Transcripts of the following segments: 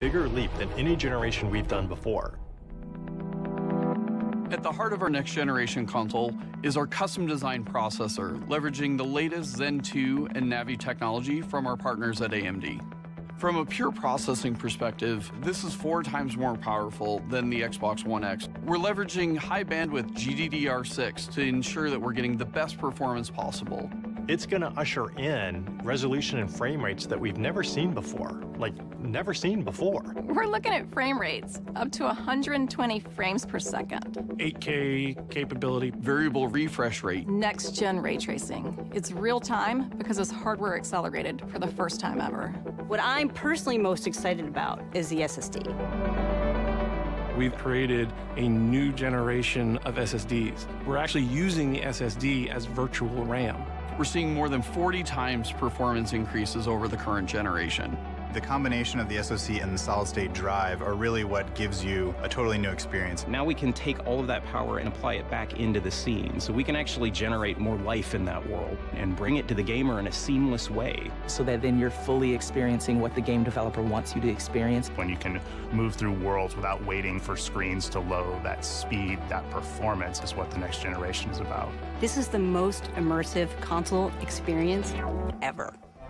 bigger leap than any generation we've done before. At the heart of our next generation console is our custom design processor, leveraging the latest Zen 2 and Navi technology from our partners at AMD. From a pure processing perspective, this is 4 times more powerful than the Xbox One X. We're leveraging high bandwidth GDDR6 to ensure that we're getting the best performance possible. It's going to usher in resolution and frame rates that we've never seen before. Like, never seen before. We're looking at frame rates up to 120 frames per second. 8K capability. Variable refresh rate. Next-gen ray tracing. It's real time because it's hardware accelerated for the first time ever. What I'm personally most excited about is the SSD. We've created a new generation of SSDs. We're actually using the SSD as virtual RAM. We're seeing more than 40 times performance increases over the current generation. The combination of the SoC and the solid-state drive are really what gives you a totally new experience. Now we can take all of that power and apply it back into the scene, so we can actually generate more life in that world and bring it to the gamer in a seamless way. So that then you're fully experiencing what the game developer wants you to experience. When you can move through worlds without waiting for screens to load, that speed, that performance is what the next generation is about. This is the most immersive console experience ever.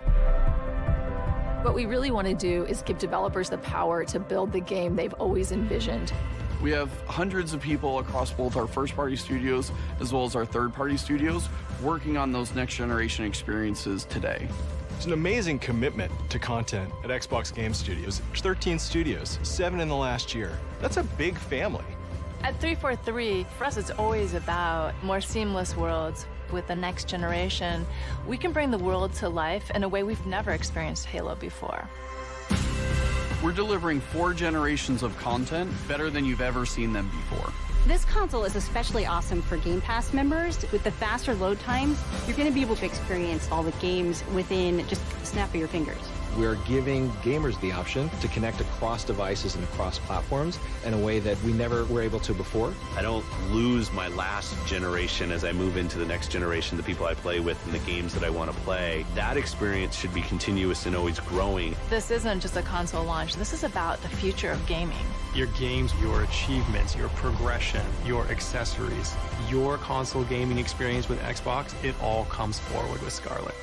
What we really want to do is give developers the power to build the game they've always envisioned. We have hundreds of people across both our first-party studios as well as our third-party studios working on those next-generation experiences today. There's an amazing commitment to content at Xbox Game Studios. There's 13 studios, 7 in the last year. That's a big family. At 343, for us, it's always about more seamless worlds. With the next generation, we can bring the world to life in a way we've never experienced Halo before. We're delivering 4 generations of content better than you've ever seen them before. This console is especially awesome for Game Pass members. With the faster load times, you're going to be able to experience all the games within just the snap of your fingers. We're giving gamers the option to connect across devices and across platforms in a way that we never were able to before. I don't lose my last generation as I move into the next generation, the people I play with and the games that I want to play. That experience should be continuous and always growing. This isn't just a console launch. This is about the future of gaming. Your games, your achievements, your progression, your accessories, your console gaming experience with Xbox, it all comes forward with Scarlett.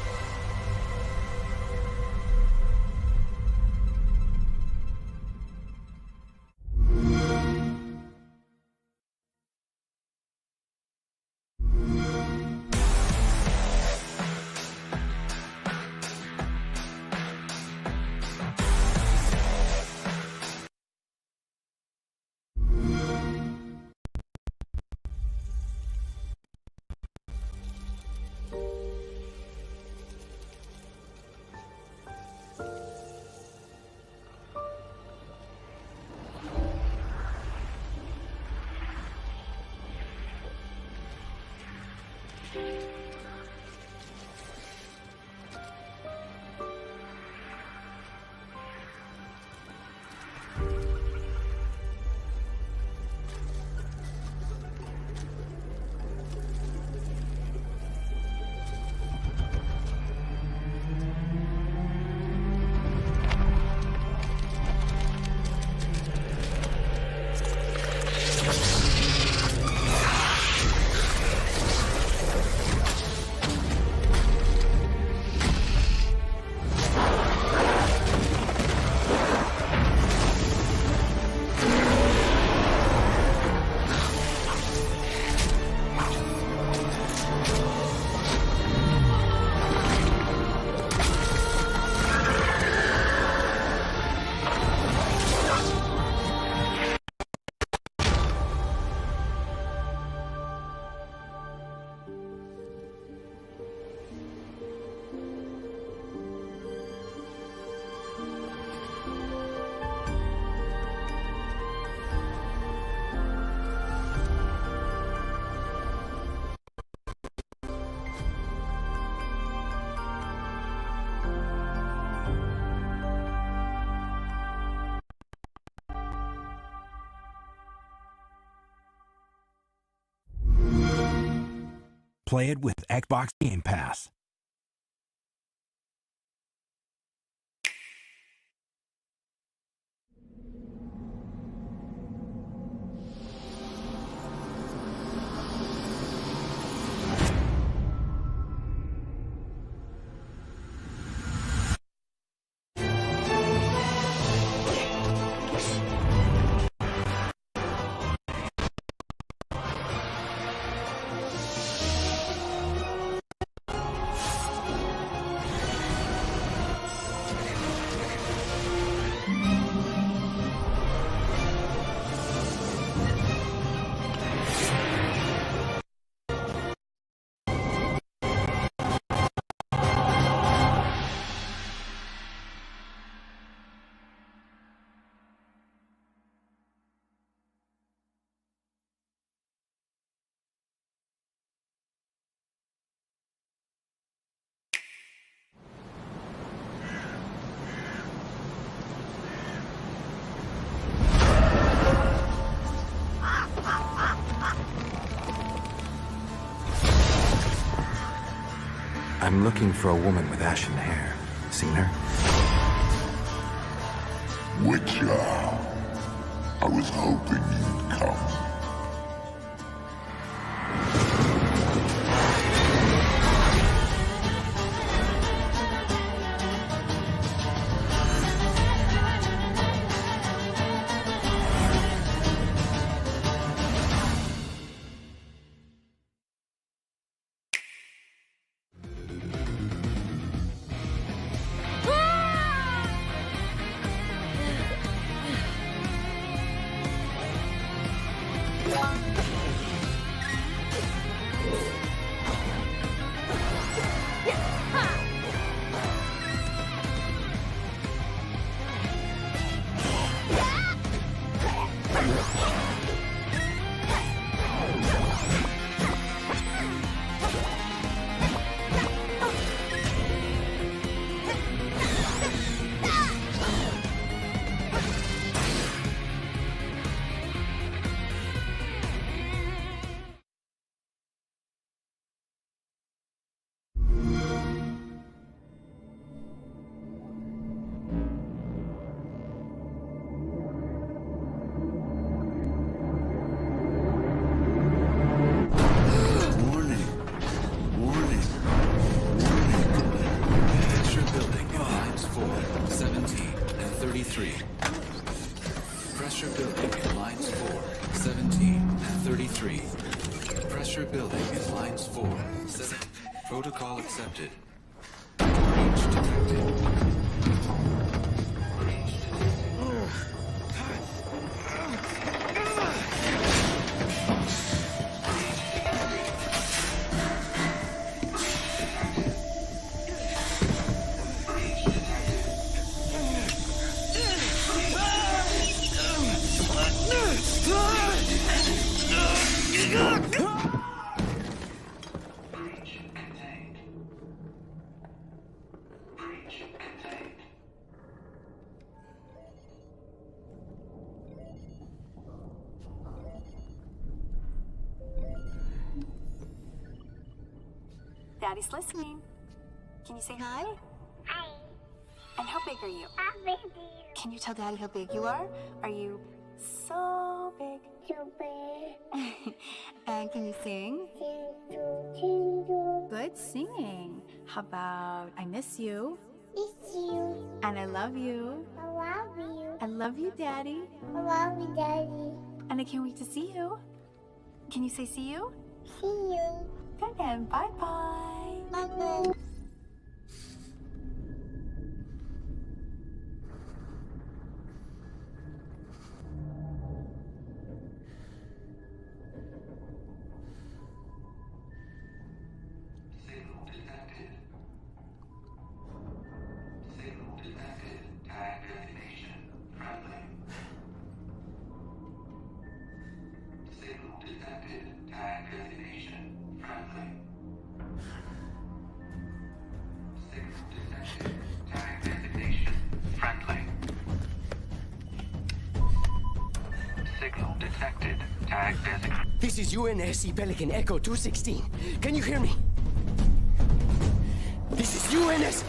Play it with Xbox Game Pass. I'm looking for a woman with ashen hair. Seen her? Witcher, I was hoping you'd come. Pressure building in lines 4, 17, and 33. Pressure building in lines 4, 7. Protocol accepted. Breach detected. Daddy's listening. Can you say hi? Hi. And how big are you? How big are you? Can you tell Daddy how big you are? Are you so big? So big. And can you sing? Good singing. How about I miss you? Miss you. And I love you. I love you. I love you, Daddy. I love you, Daddy. And I can't wait to see you. Can you say see you? See you. Good then. Bye-bye. Bye-bye. This is UNSC Pelican Echo 216. Can you hear me? This is UNS...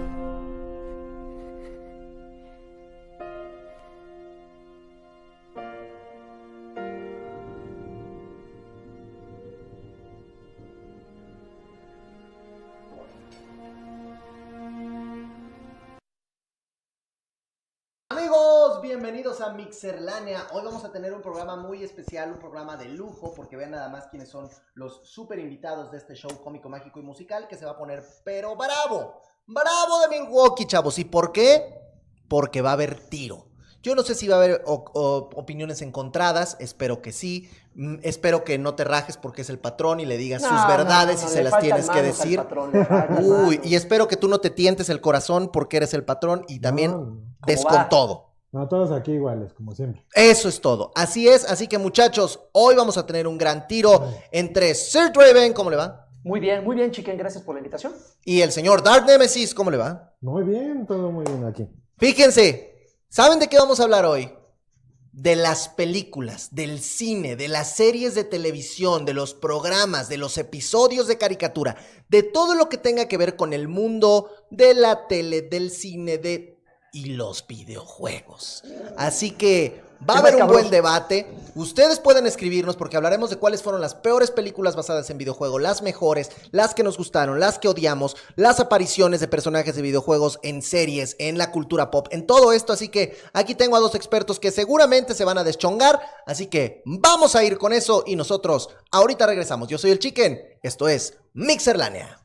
Amigos, bienvenidos a Mixerlania. Hoy vamos a tener un programa muy especial, un programa de lujo, porque vean nada más quiénes son los super invitados de este show cómico, mágico y musical que se va a poner, pero bravo, bravo de Milwaukee, chavos. ¿Y por qué? Porque va a haber tiro. Yo no sé si va a haber opiniones encontradas, espero que sí. Espero que no te rajes porque es el patrón y le digas sus verdades y se las tienes que decir. Uy, y espero que tú no te tientes el corazón porque eres el patrón y también des con todo. No, todos aquí iguales, como siempre. Eso es todo. Así es, así que muchachos, hoy vamos a tener un gran tiro entre Sir Draven, ¿cómo le va? Muy bien, Chicken, gracias por la invitación. Y el señor Dark Nemesis, ¿cómo le va? Muy bien, todo muy bien aquí. Fíjense, ¿saben de qué vamos a hablar hoy? de las películas, del cine, de las series de televisión, de los programas, de los episodios de caricatura, de todo lo que tenga que ver con el mundo de la tele, del cine, y los videojuegos. Así que va a haber un buen debate. Ustedes pueden escribirnos porque hablaremos de cuáles fueron las peores películas basadas en videojuegos, las mejores, las que nos gustaron, las que odiamos, las apariciones de personajes de videojuegos en series, en la cultura pop, en todo esto. Así que aquí tengo a dos expertos que seguramente se van a deschongar. Así que vamos a ir con eso y nosotros ahorita regresamos. Yo soy el Chicken, esto es Mixerlánea.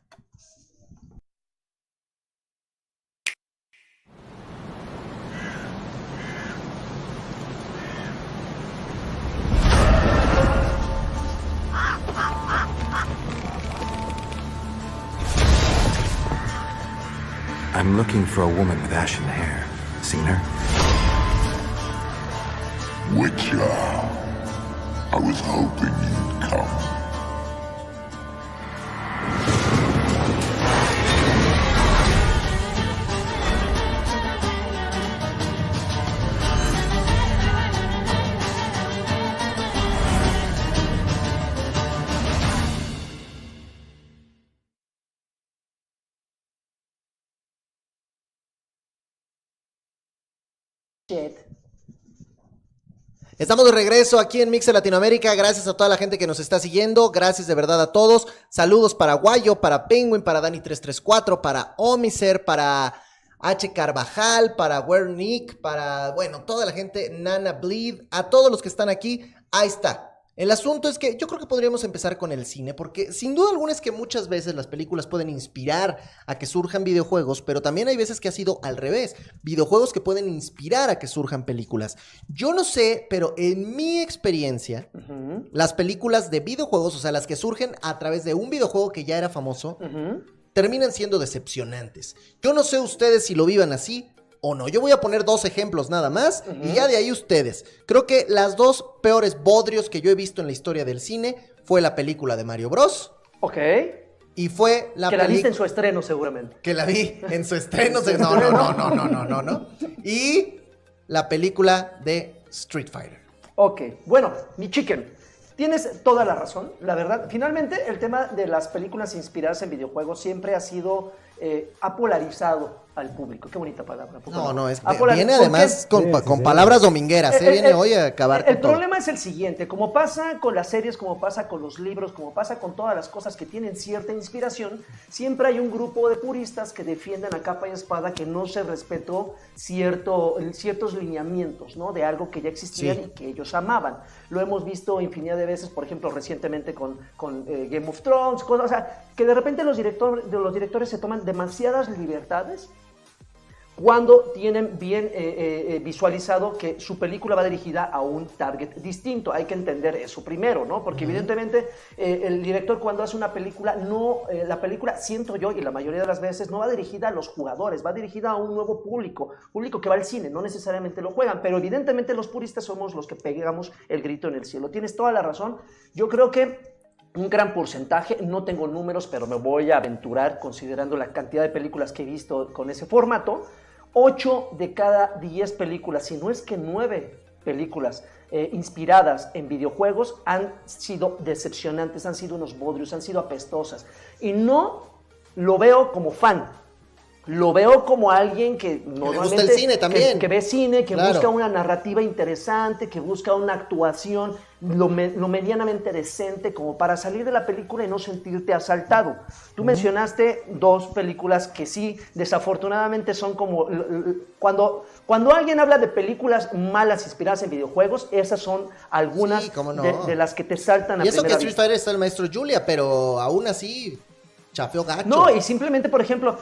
I'm looking for a woman with ashen hair. Seen her? Witcher, I was hoping you'd come. Estamos de regreso aquí en Mixer Latinoamérica. Gracias a toda la gente que nos está siguiendo. Gracias de verdad a todos. Saludos para Guayo, para Penguin, para Dani334, para Omiser, para H. Carvajal, para Wernick, para, bueno, toda la gente, Nana Bleed, a todos los que están aquí. Ahí está. El asunto es que yo creo que podríamos empezar con el cine, porque sin duda alguna es que muchas veces las películas pueden inspirar a que surjan videojuegos, pero también hay veces que ha sido al revés, videojuegos que pueden inspirar a que surjan películas. Yo no sé, pero en mi experiencia, las películas de videojuegos, o sea, las que surgen a través de un videojuego que ya era famoso, terminan siendo decepcionantes. Yo no sé ustedes si lo vivan así o no. Yo voy a poner dos ejemplos nada más y ya de ahí ustedes. Creo que las dos peores bodrios que yo he visto en la historia del cine fue la película de Mario Bros. Ok. Y fue la que la viste en su estreno seguramente. Que la vi en su estreno. No. Y la película de Street Fighter. Ok, bueno, mi Chicken, tienes toda la razón, la verdad. Finalmente, el tema de las películas inspiradas en videojuegos siempre ha sido, ha polarizado al público. Qué bonita palabra. No, es que viene además con palabras domingueras, viene hoy a acabar con todo. El problema es el siguiente, como pasa con las series, como pasa con los libros, como pasa con todas las cosas que tienen cierta inspiración, siempre hay un grupo de puristas que defienden a capa y espada que no se respetó ciertos lineamientos, ¿no? De algo que ya existían y que ellos amaban. Lo hemos visto infinidad de veces, por ejemplo, recientemente con Game of Thrones, cosas, o sea, que de repente los directores se toman demasiadas libertades cuando tienen bien visualizado que su película va dirigida a un target distinto. Hay que entender eso primero, ¿no? Porque evidentemente el director cuando hace una película, la película, siento yo, y la mayoría de las veces, no va dirigida a los jugadores, va dirigida a un nuevo público que va al cine, no necesariamente lo juegan, pero evidentemente los puristas somos los que pegamos el grito en el cielo. Tienes toda la razón. Yo creo que un gran porcentaje, no tengo números, pero me voy a aventurar considerando la cantidad de películas que he visto con ese formato. 8 de cada 10 películas, si no es que 9 películas inspiradas en videojuegos han sido decepcionantes, han sido unos bodrios, han sido apestosas. Y no lo veo como fan, lo veo como alguien que normalmente le gusta el cine también. Que ve cine, que busca una narrativa interesante, que busca una actuación lo medianamente decente como para salir de la película y no sentirte asaltado. Tú mencionaste dos películas que sí, desafortunadamente son como... Cuando alguien habla de películas malas inspiradas en videojuegos, esas son algunas de las que te saltan a primera vista. Y eso que Street Fighter está el maestro Julia, pero aún así chafeó gacho. No, y simplemente, por ejemplo,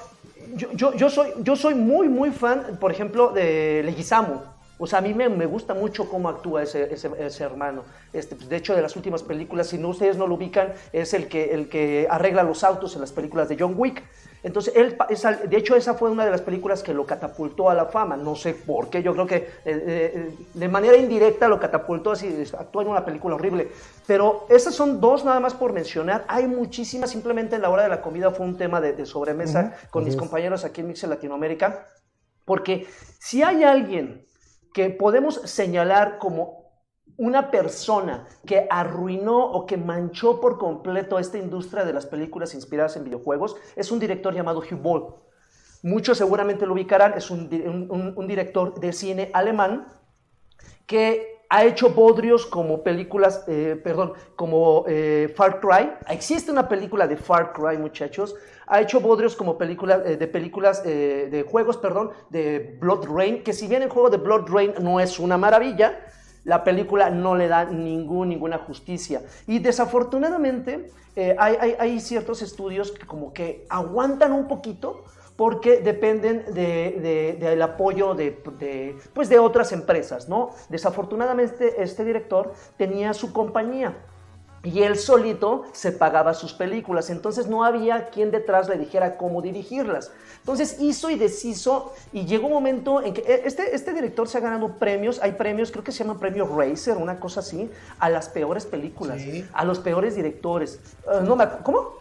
yo soy muy fan, por ejemplo, de Leguizamo. O sea, a mí me gusta mucho cómo actúa ese hermano. De hecho, de las últimas películas, si no ustedes no lo ubican, es el que arregla los autos en las películas de John Wick. Entonces, de hecho, esa fue una de las películas que lo catapultó a la fama. No sé por qué, yo creo que de manera indirecta lo catapultó, así actuó en una película horrible. Pero esas son dos nada más por mencionar. Hay muchísimas, simplemente en la hora de la comida fue un tema de sobremesa con mis compañeros aquí en Mixer Latinoamérica. Porque si hay alguien que podemos señalar como una persona que arruinó o que manchó por completo esta industria de las películas inspiradas en videojuegos es un director llamado Uwe Boll. Muchos seguramente lo ubicarán, es un director de cine alemán que ha hecho bodrios como películas, como Far Cry. Existe una película de Far Cry, muchachos. Ha hecho bodrios como de juegos de Blood Rain, que si bien el juego de Blood Rain no es una maravilla, la película no le da ninguna justicia. Y desafortunadamente hay ciertos estudios que como que aguantan un poquito porque dependen del apoyo de otras empresas, ¿no? Desafortunadamente este director tenía su compañía y él solito se pagaba sus películas, entonces no había quien detrás le dijera cómo dirigirlas. Entonces hizo y deshizo y llegó un momento en que este director se ha ganado premios, hay premios, creo que se llama premio Razer, una cosa así, a las peores películas, sí, a los peores directores. ¿Cómo?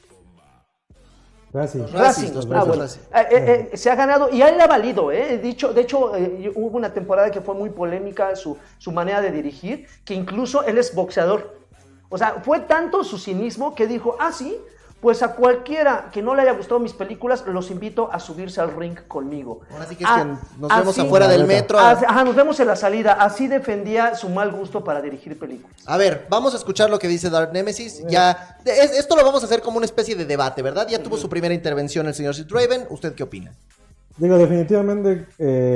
Racing. Se ha ganado y a él le ha valido, de hecho hubo una temporada que fue muy polémica su manera de dirigir, que incluso él es boxeador. O sea, fue tanto su cinismo que dijo, sí, pues a cualquiera que no le haya gustado mis películas, los invito a subirse al ring conmigo. Ahora sí que es que nos vemos afuera del metro. Nos vemos en la salida. Así defendía su mal gusto para dirigir películas. A ver, vamos a escuchar lo que dice Dark Nemesis. Esto lo vamos a hacer como una especie de debate, ¿verdad? Ya tuvo su primera intervención el señor Sid Raven. ¿Usted qué opina? Digo, definitivamente,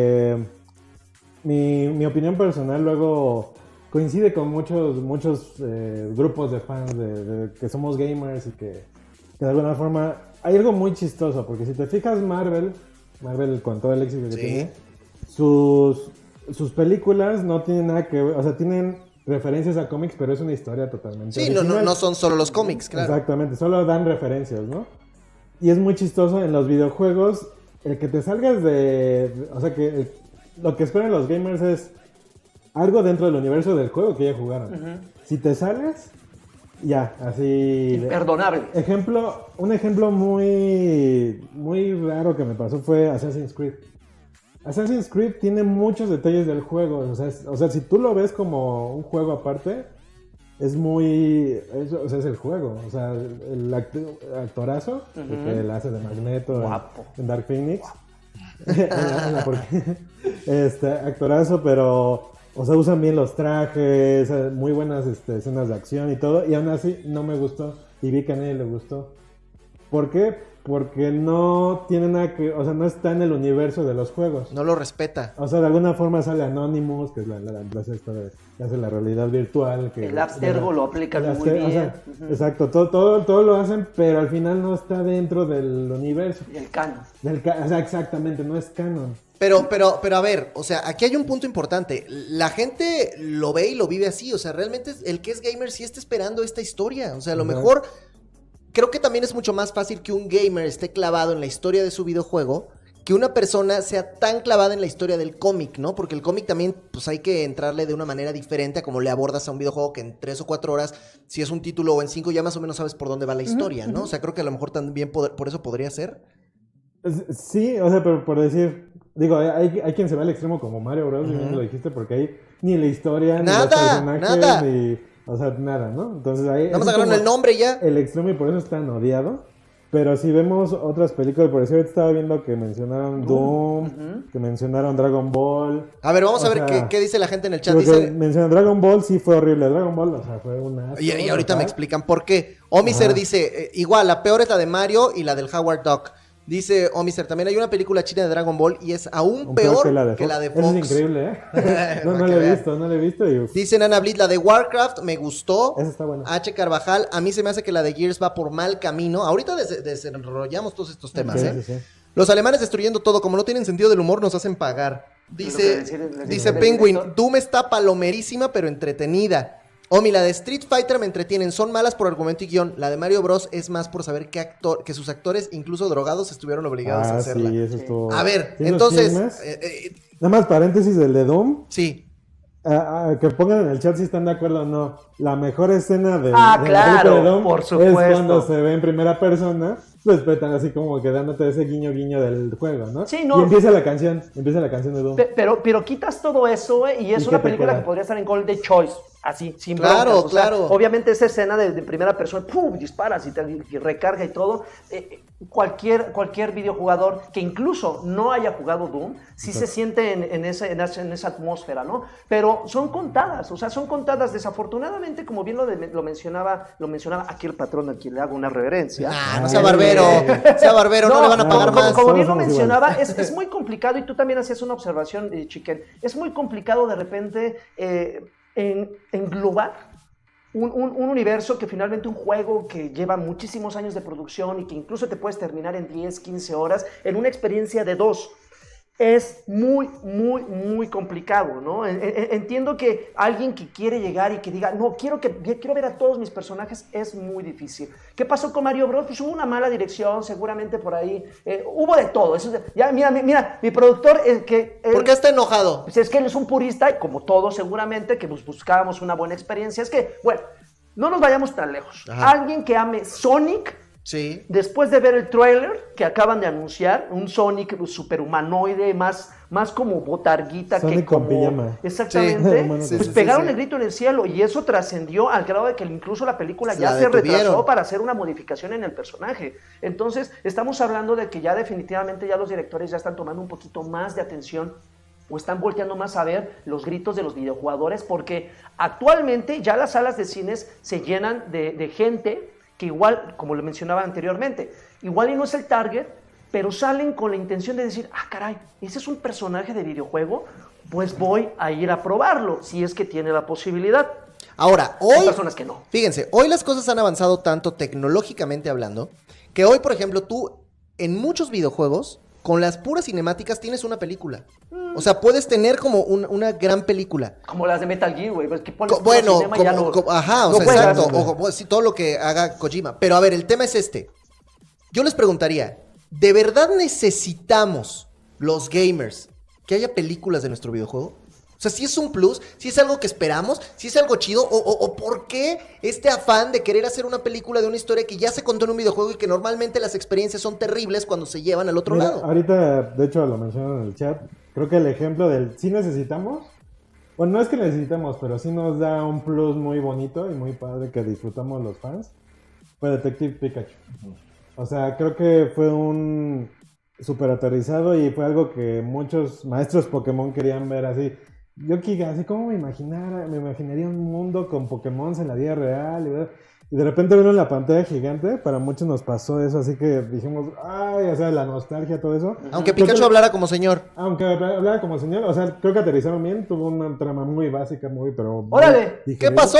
mi opinión personal luego coincide con muchos grupos de fans de que somos gamers y que de alguna forma hay algo muy chistoso, porque si te fijas Marvel con todo el éxito que tiene, sus películas no tienen nada que ver, o sea, tienen referencias a cómics, pero es una historia totalmente original. No son solo los cómics, claro. Exactamente, solo dan referencias, ¿no? Y es muy chistoso en los videojuegos, el que te salgas o sea, que lo que esperan los gamers es algo dentro del universo del juego que ya jugaron. Uh-huh. Si te sales, ya, así... Imperdonable. Un ejemplo muy raro que me pasó fue Assassin's Creed. Assassin's Creed tiene muchos detalles del juego. O sea, si tú lo ves como un juego aparte, es el juego. O sea, el actorazo, uh-huh, que le hace de Magneto en Dark Phoenix. Actorazo, pero... O sea, usan bien los trajes, muy buenas escenas de acción y todo, y aún así no me gustó, y vi que a nadie le gustó. ¿Por qué? Porque no tiene nada que... O sea, no está en el universo de los juegos. No lo respeta. O sea, de alguna forma sale Anonymous, que es la empresa esta que hace la realidad virtual. El Abstergo lo aplican muy bien. O sea, uh-huh, exacto, todo lo hacen, pero al final no está dentro del universo. Del canon. O sea, exactamente, no es canon. Pero a ver, o sea, aquí hay un punto importante. La gente lo ve y lo vive así. O sea, realmente el que es gamer sí está esperando esta historia. O sea, a lo mejor creo que también es mucho más fácil que un gamer esté clavado en la historia de su videojuego que una persona sea tan clavada en la historia del cómic, ¿no? Porque el cómic también, pues hay que entrarle de una manera diferente a como le abordas a un videojuego que en 3 o 4 horas, si es un título o en 5, ya más o menos sabes por dónde va la historia, ¿no? O sea, creo que a lo mejor también por eso podría ser. Sí, o sea, pero por decir... Digo, hay quien se va al extremo como Mario Bros, uh-huh, lo dijiste, porque hay ni la historia, ni los personajes, ni... O sea, nada, ¿no? Entonces ahí... Nada más agarraron el nombre ya. El extremo y por eso es tan odiado. Pero si vemos otras películas, por decir, ahorita estaba viendo que mencionaron Doom, uh-huh, que mencionaron Dragon Ball. A ver, vamos a ver qué dice la gente en el chat. Mencionan Dragon Ball, sí fue horrible. Dragon Ball, o sea, fue una... Y ahorita me explican por qué. Omiser dice, igual, la peor es la de Mario y la del Howard Duck. Dice Omiser, también hay una película china de Dragon Ball y es aún peor que la de Fox. Eso es increíble, ¿eh? no la he visto. Y... Dice Nana Blitz, la de Warcraft me gustó. Esa está buena. H. Carvajal, a mí se me hace que la de Gears va por mal camino. Ahorita desarrollamos todos estos temas, sí. Los alemanes destruyendo todo, como no tienen sentido del humor, nos hacen pagar. Dice Penguin, Doom está palomerísima pero entretenida. Omi, la de Street Fighter me entretienen, son malas por argumento y guión. La de Mario Bros es más por saber que sus actores, incluso drogados, estuvieron obligados a hacerla. Sí, eso estuvo... A ver, entonces... Nada más paréntesis del de Doom. Sí. Que pongan en el chat si están de acuerdo o no. La mejor escena de claro, de Doom por supuesto, es cuando se ve en primera persona respetan así como que dándote ese guiño del juego, ¿no? Sí, no. Y empieza la canción de Doom. Pero quitas todo eso, y es una película que podría estar en Golden Choice, así, sin claro, broncas. O sea, claro. obviamente esa escena de primera persona, ¡pum!, disparas y recarga y todo. Cualquier videojugador que incluso no haya jugado Doom, sí se siente en esa atmósfera, ¿no? Pero son contadas, desafortunadamente, como bien lo mencionaba aquí el patrón, a quien le hago una reverencia. No sea barbero, no le van a pagar más. Como bien lo mencionaba, es muy complicado, y tú también hacías una observación, Chiquen, es muy complicado de repente englobar un universo que finalmente un juego que lleva muchísimos años de producción y que incluso te puedes terminar en 10, 15 horas en una experiencia de 2. Es muy, muy, muy complicado, ¿no? Entiendo que alguien que quiere llegar y que diga, no, quiero ver a todos mis personajes, es muy difícil. ¿Qué pasó con Mario Bros? Pues hubo una mala dirección, seguramente por ahí. Hubo de todo. Ya, mira, mi productor... ¿Por qué está enojado? Pues es que él es un purista, y como todos seguramente, que buscábamos una buena experiencia. Es que, bueno, no nos vayamos tan lejos. Ajá. Alguien que ame Sonic... Sí. Después de ver el tráiler que acaban de anunciar, un Sonic superhumanoide, más como botarguita Sonic que como... con pijama. Exactamente. Sí. Pues pegaron el grito en el cielo, y eso trascendió al grado de que incluso la película ya se retrasó para hacer una modificación en el personaje. Entonces, estamos hablando de que ya definitivamente ya los directores ya están tomando un poquito más de atención, o están volteando más a ver los gritos de los videojugadores, porque actualmente ya las salas de cines se llenan de gente que igual, como le mencionaba anteriormente, igual y no es el target, pero salen con la intención de decir, caray, ese es un personaje de videojuego, pues voy a ir a probarlo, si es que tiene la posibilidad. Ahora, hoy, hay personas que no. Fíjense, hoy las cosas han avanzado tanto tecnológicamente hablando, que hoy, por ejemplo, tú, en muchos videojuegos, con las puras cinemáticas tienes una película. O sea, puedes tener como una gran película. Como las de Metal Gear, güey. Pues, bueno, exacto. Ojo, sí, todo lo que haga Kojima. Pero a ver, el tema es este. Yo les preguntaría, ¿de verdad necesitamos los gamers que haya películas de nuestro videojuego? O sea, si es un plus, si es algo que esperamos, si es algo chido, o ¿por qué este afán de querer hacer una película de una historia que ya se contó en un videojuego y que normalmente las experiencias son terribles cuando se llevan al otro lado? Ahorita, de hecho, lo mencionaron en el chat, creo que el ejemplo del sí necesitamos, bueno, no es que necesitamos, pero sí nos da un plus muy bonito y muy padre que disfrutamos los fans, fue Detective Pikachu. O sea, creo que fue un súper aterrizado y fue algo que muchos maestros Pokémon querían ver así. Yo así como me imaginaría un mundo con Pokémon en la vida real y de repente verlo en la pantalla gigante, para muchos nos pasó eso, así que dijimos, o sea, la nostalgia, todo eso. Aunque Pikachu hablara como señor. Aunque hablara como señor, o sea, creo que aterrizaron bien, tuvo una trama muy básica, pero... ¡Órale! ¿Qué pasó?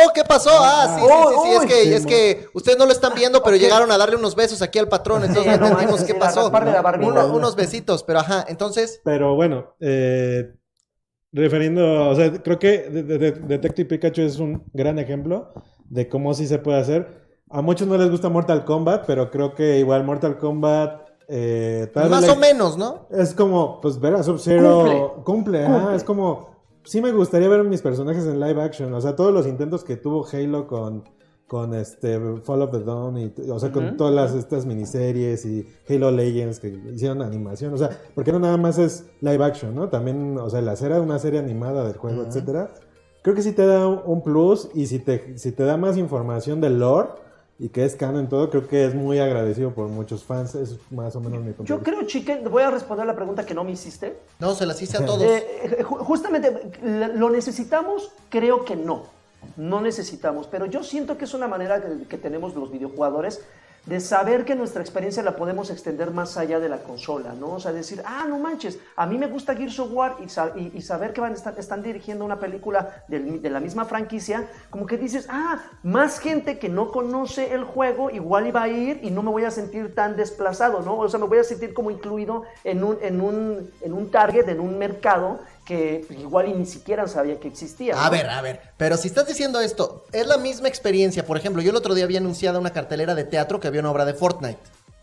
Sí, es que ustedes no lo están viendo, pero llegaron a darle unos besos aquí al patrón, entonces no entendimos qué pasó. Unos besitos, pero entonces... Pero bueno, refiriendo, o sea, creo que Detective Pikachu es un gran ejemplo de cómo sí se puede hacer. A muchos no les gusta Mortal Kombat, pero creo que igual Mortal Kombat... más o menos, ¿no? Es como, pues, ver a Sub-Zero... Cumple. Es como... Sí me gustaría ver mis personajes en live action. O sea, todos los intentos que tuvo Halo con Fall of the Dawn, o sea, con todas estas miniseries y Halo Legends que hicieron animación, o sea, porque no nada más es live action, ¿no? También, o sea, el hacer una serie animada del juego, etcétera, creo que sí te da un plus, y si te da más información del lore y que es canon en todo, creo que es muy agradecido por muchos fans. Es más o menos mi punto. Yo creo, Chicken, voy a responder la pregunta que no me hiciste. No, se las hice a todos. Justamente, ¿lo necesitamos? Creo que no. No necesitamos, pero yo siento que es una manera que tenemos los videojugadores de saber que nuestra experiencia la podemos extender más allá de la consola, ¿no? O sea, decir, no manches, a mí me gusta Gears of War, y saber que están dirigiendo una película de la misma franquicia, como que dices, más gente que no conoce el juego igual iba a ir y no me voy a sentir tan desplazado, ¿no? O sea, me voy a sentir como incluido en un target, en un mercado que igual y ni siquiera sabía que existía, ¿no? A ver, pero si estás diciendo esto, es la misma experiencia. Por ejemplo, yo el otro día había anunciado una cartelera de teatro que había una obra de Fortnite.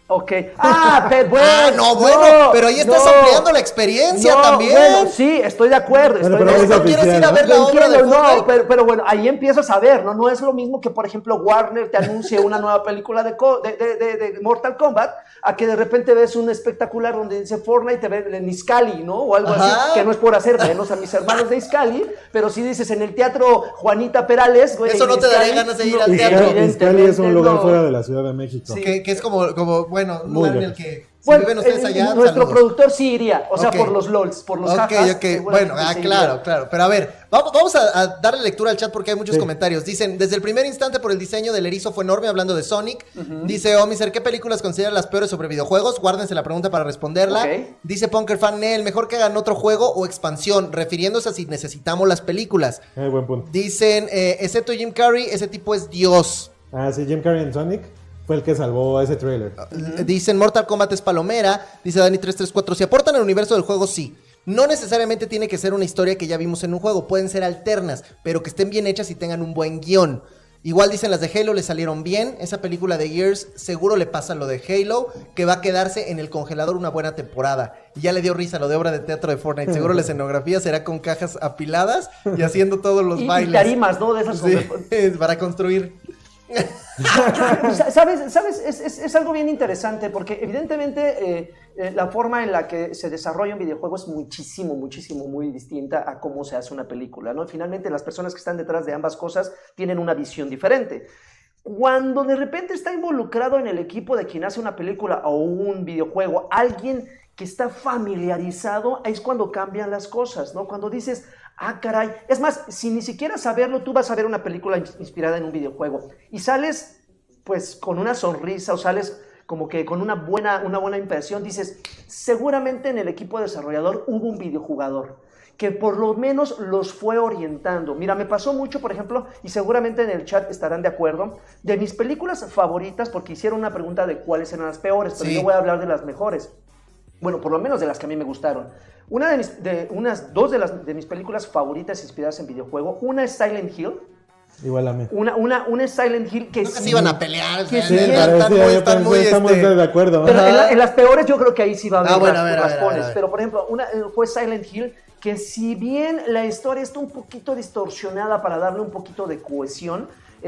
Ok. Pero bueno. Pero ahí estás ampliando la experiencia también. Bueno, sí, estoy de acuerdo. No quieres ir a ver la obra de Fortnite. Pero bueno, ahí empiezas a ver, ¿no? No es lo mismo que, por ejemplo, Warner te anuncie una nueva película de Mortal Kombat, a que de repente ves un espectacular donde dice Fortnite, te ve en Izcalli, ¿no? O algo así, que no es por hacer menos a mis hermanos de Izcalli, pero si dices en el teatro Juanita Perales, güey. Eso no te daría ganas de ir al teatro. Izcalli es un lugar fuera de la Ciudad de México. Sí. Que es como bueno, un lugar en el que si bueno, viven ustedes allá, nuestro productor sí iría, o sea, por los LOLs, por los jajas. Bueno, claro. Pero a ver, vamos a darle lectura al chat porque hay muchos comentarios. Dicen, desde el primer instante por el diseño del erizo fue enorme, hablando de Sonic. Dice Omiser, ¿qué películas consideran las peores sobre videojuegos? Guárdense la pregunta para responderla. Dice Punker Fan Nel, mejor que hagan otro juego o expansión, refiriéndose a si necesitamos las películas. Buen punto. Dicen, excepto Jim Carrey, ese tipo es Dios. Sí, Jim Carrey en Sonic fue el que salvó ese trailer. Dicen Mortal Kombat es palomera. Dice Dani334, si aportan al universo del juego, sí. No necesariamente tiene que ser una historia que ya vimos en un juego. Pueden ser alternas, pero que estén bien hechas y tengan un buen guión. Igual dicen las de Halo, le salieron bien. Esa película de Gears seguro le pasa lo de Halo, que va a quedarse en el congelador una buena temporada. Y ya le dio risa lo de obra de teatro de Fortnite. Seguro la escenografía será con cajas apiladas y haciendo todos los bailes. Y tarimas, ¿no? De esas para construir. ¿Sabes? Es algo bien interesante porque evidentemente la forma en la que se desarrolla un videojuego es muchísimo muy distinta a cómo se hace una película, ¿no? Finalmente las personas que están detrás de ambas cosas tienen una visión diferente. Cuando de repente está involucrado en el equipo de quien hace una película o un videojuego alguien que está familiarizado, es cuando cambian las cosas, ¿no? Cuando dices, caray, es más, sin ni siquiera saberlo, tú vas a ver una película inspirada en un videojuego y sales pues con una sonrisa o sales como que con una buena impresión, dices, seguramente en el equipo desarrollador hubo un videojugador que por lo menos los fue orientando. Mira, me pasó mucho, por ejemplo, y seguramente en el chat estarán de acuerdo, de mis películas favoritas, porque hicieron una pregunta de cuáles eran las peores, pero yo voy a hablar de las mejores. Bueno, por lo menos de las que a mí me gustaron. Dos de mis películas favoritas inspiradas en videojuego. Una es Silent Hill. Igual a mí. Una es Silent Hill que sí iban a pelear. Que sí, estamos de acuerdo. Pero en las peores yo creo que ahí sí va a haber raspones. A ver. Pero por ejemplo, una fue Silent Hill, que si bien la historia está un poquito distorsionada para darle un poquito de cohesión,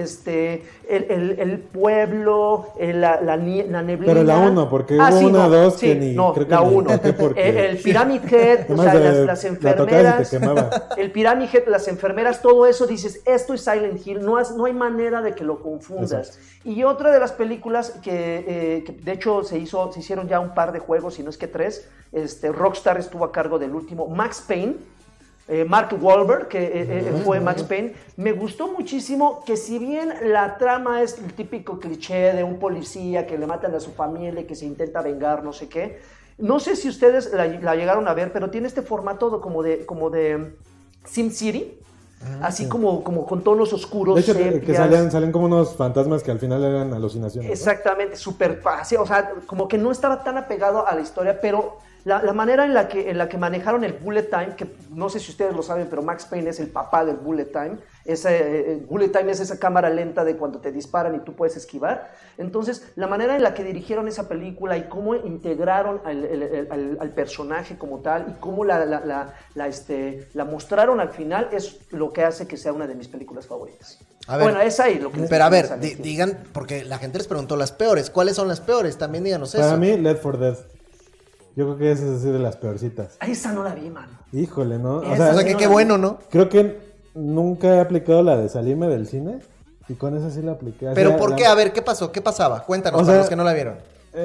el pueblo, la neblina. Pero la 1, porque hubo una 2 que ni... No, creo que la ni 1. El Pyramid Head, o sea, las enfermeras. El Pyramid Head, las enfermeras, todo eso, dices, esto es Silent Hill, no hay manera de que lo confundas. Exacto. Y otra de las películas que de hecho se hicieron ya un par de juegos, si no es que 3, Rockstar estuvo a cargo del último, Max Payne. Mark Wahlberg, que fue Max Payne, me gustó muchísimo que si bien la trama es el típico cliché de un policía que le matan a su familia y que se intenta vengar, no sé qué, no sé si ustedes la llegaron a ver, pero tiene este formato como de SimCity, así como con tonos oscuros. De hecho, que salían como unos fantasmas que al final eran alucinaciones. Exactamente, súper fácil, o sea, como que no estaba tan apegado a la historia, pero la manera en la que manejaron el bullet time, que no sé si ustedes lo saben, pero Max Payne es el papá del bullet time. Bullet time es esa cámara lenta de cuando te disparan y tú puedes esquivar. Entonces, la manera en la que dirigieron esa película y cómo integraron al personaje como tal y cómo la mostraron al final es lo que hace que sea una de mis películas favoritas. A ver, bueno, es ahí lo que... Pero a ver, digan, porque la gente les preguntó las peores. ¿Cuáles son las peores? También díganos eso. Para mí, Left 4 Dead. Yo creo que esa es así de las peorcitas. Esa no la vi, man. Híjole, ¿no? O sea que qué bueno, ¿no? Creo que nunca he aplicado la de salirme del cine y con esa sí la apliqué. ¿Pero por qué? A ver, ¿qué pasó? ¿Qué pasaba? Cuéntanos, para los que no la vieron.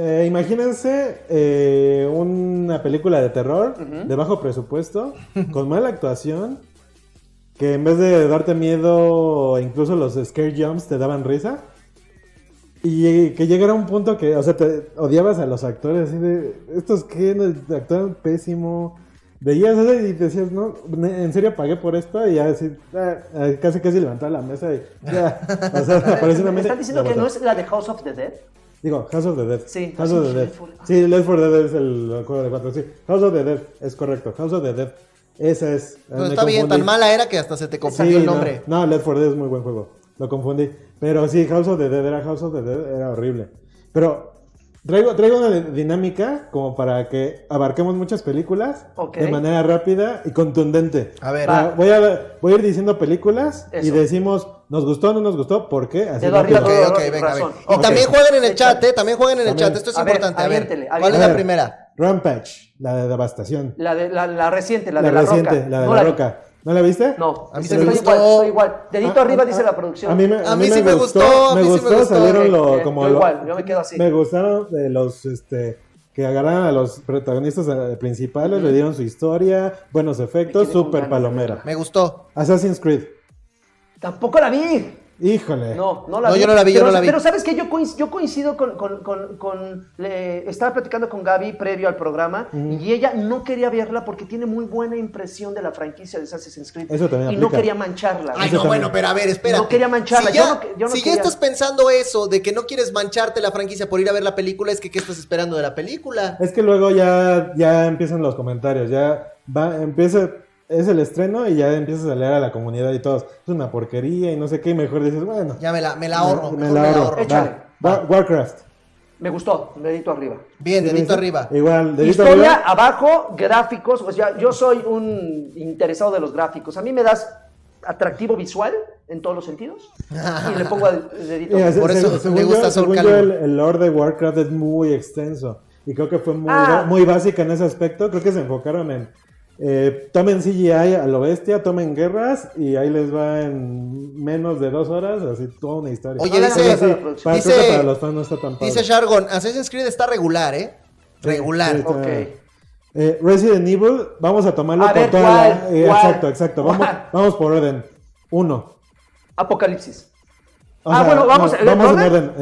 Imagínense una película de terror de bajo presupuesto, con mala actuación, que en vez de darte miedo, incluso los scare jumps te daban risa. Y que llegara un punto que, o sea, te odiabas a los actores, así de, ¿estos qué? Actúan pésimo. Veías eso y decías, no, en serio pagué por esto, y ya así, casi levantaba la mesa y ya. O sea, ¿Me están diciendo que no es la de House of the Dead? Digo, House of the Dead. Sí, House of the Dead. Sí, Left 4 Dead es el juego de 4. Sí, House of the Dead, es correcto. House of the Dead. Esa es. No, está bien, tan mala era que hasta se te confundió el nombre. No, Left 4 Dead es muy buen juego. Lo confundí. Pero sí, House of the Dead era horrible. Pero Traigo una dinámica como para que abarquemos muchas películas de manera rápida y contundente. A ver. Voy a ir diciendo películas y decimos, ¿nos gustó o no nos gustó? ¿Por qué? Así venga, venga. Y también jueguen en el chat, también jueguen en el chat. Esto es importante. A ver, ¿cuál es la primera? Rampage, la de Devastación. La reciente, la de La Roca. La de La Roca. ¿No la viste? No, a mí se me gustó. Estoy igual. Dedito arriba dice la producción. A mí sí me gustó. Me gustó, salieron igual, yo me quedo así. Me gustaron de los que agarraron a los protagonistas principales, le dieron su historia, buenos efectos, súper palomera. Me gustó. Assassin's Creed. Tampoco la vi. Híjole. No la vi. Yo no la vi, Pero ¿sabes qué? Yo coincido estaba platicando con Gaby previo al programa y ella no quería verla porque tiene muy buena impresión de la franquicia de Assassin's Creed. Eso también y no quería mancharla. Ay, no, bueno, pero a ver, espérate. No quería mancharla. Si ya estás pensando eso, de que no quieres mancharte la franquicia por ir a ver la película, es que ¿qué estás esperando de la película? Es que luego ya empiezan los comentarios, es el estreno y ya empiezas a leer a la comunidad y todos, es una porquería y no sé qué, y mejor dices, bueno. Ya me la ahorro. Me la ahorro. Échale. Warcraft. Me gustó, dedito arriba. Bien, dedito arriba. Igual, dedito Historia arriba. abajo, gráficos, pues yo soy un interesado de los gráficos. A mí me das atractivo visual en todos los sentidos y le pongo dedito arriba. Por eso me gusta Soul Calibur. Calibur. El lore de Warcraft es muy extenso y creo que fue muy básica en ese aspecto. Creo que se enfocaron en tomen CGI a lo bestia, tomen guerras y ahí les va en menos de 2 horas, así toda una historia. Oye, dice para los fans no está tan padre. Dice Shargon, Assassin's Creed está regular, regular. Sí, Resident Evil, vamos a tomarlo a por ver, toda ¿cuál? Exacto. Vamos por orden. 1. Apocalipsis. Vamos en orden.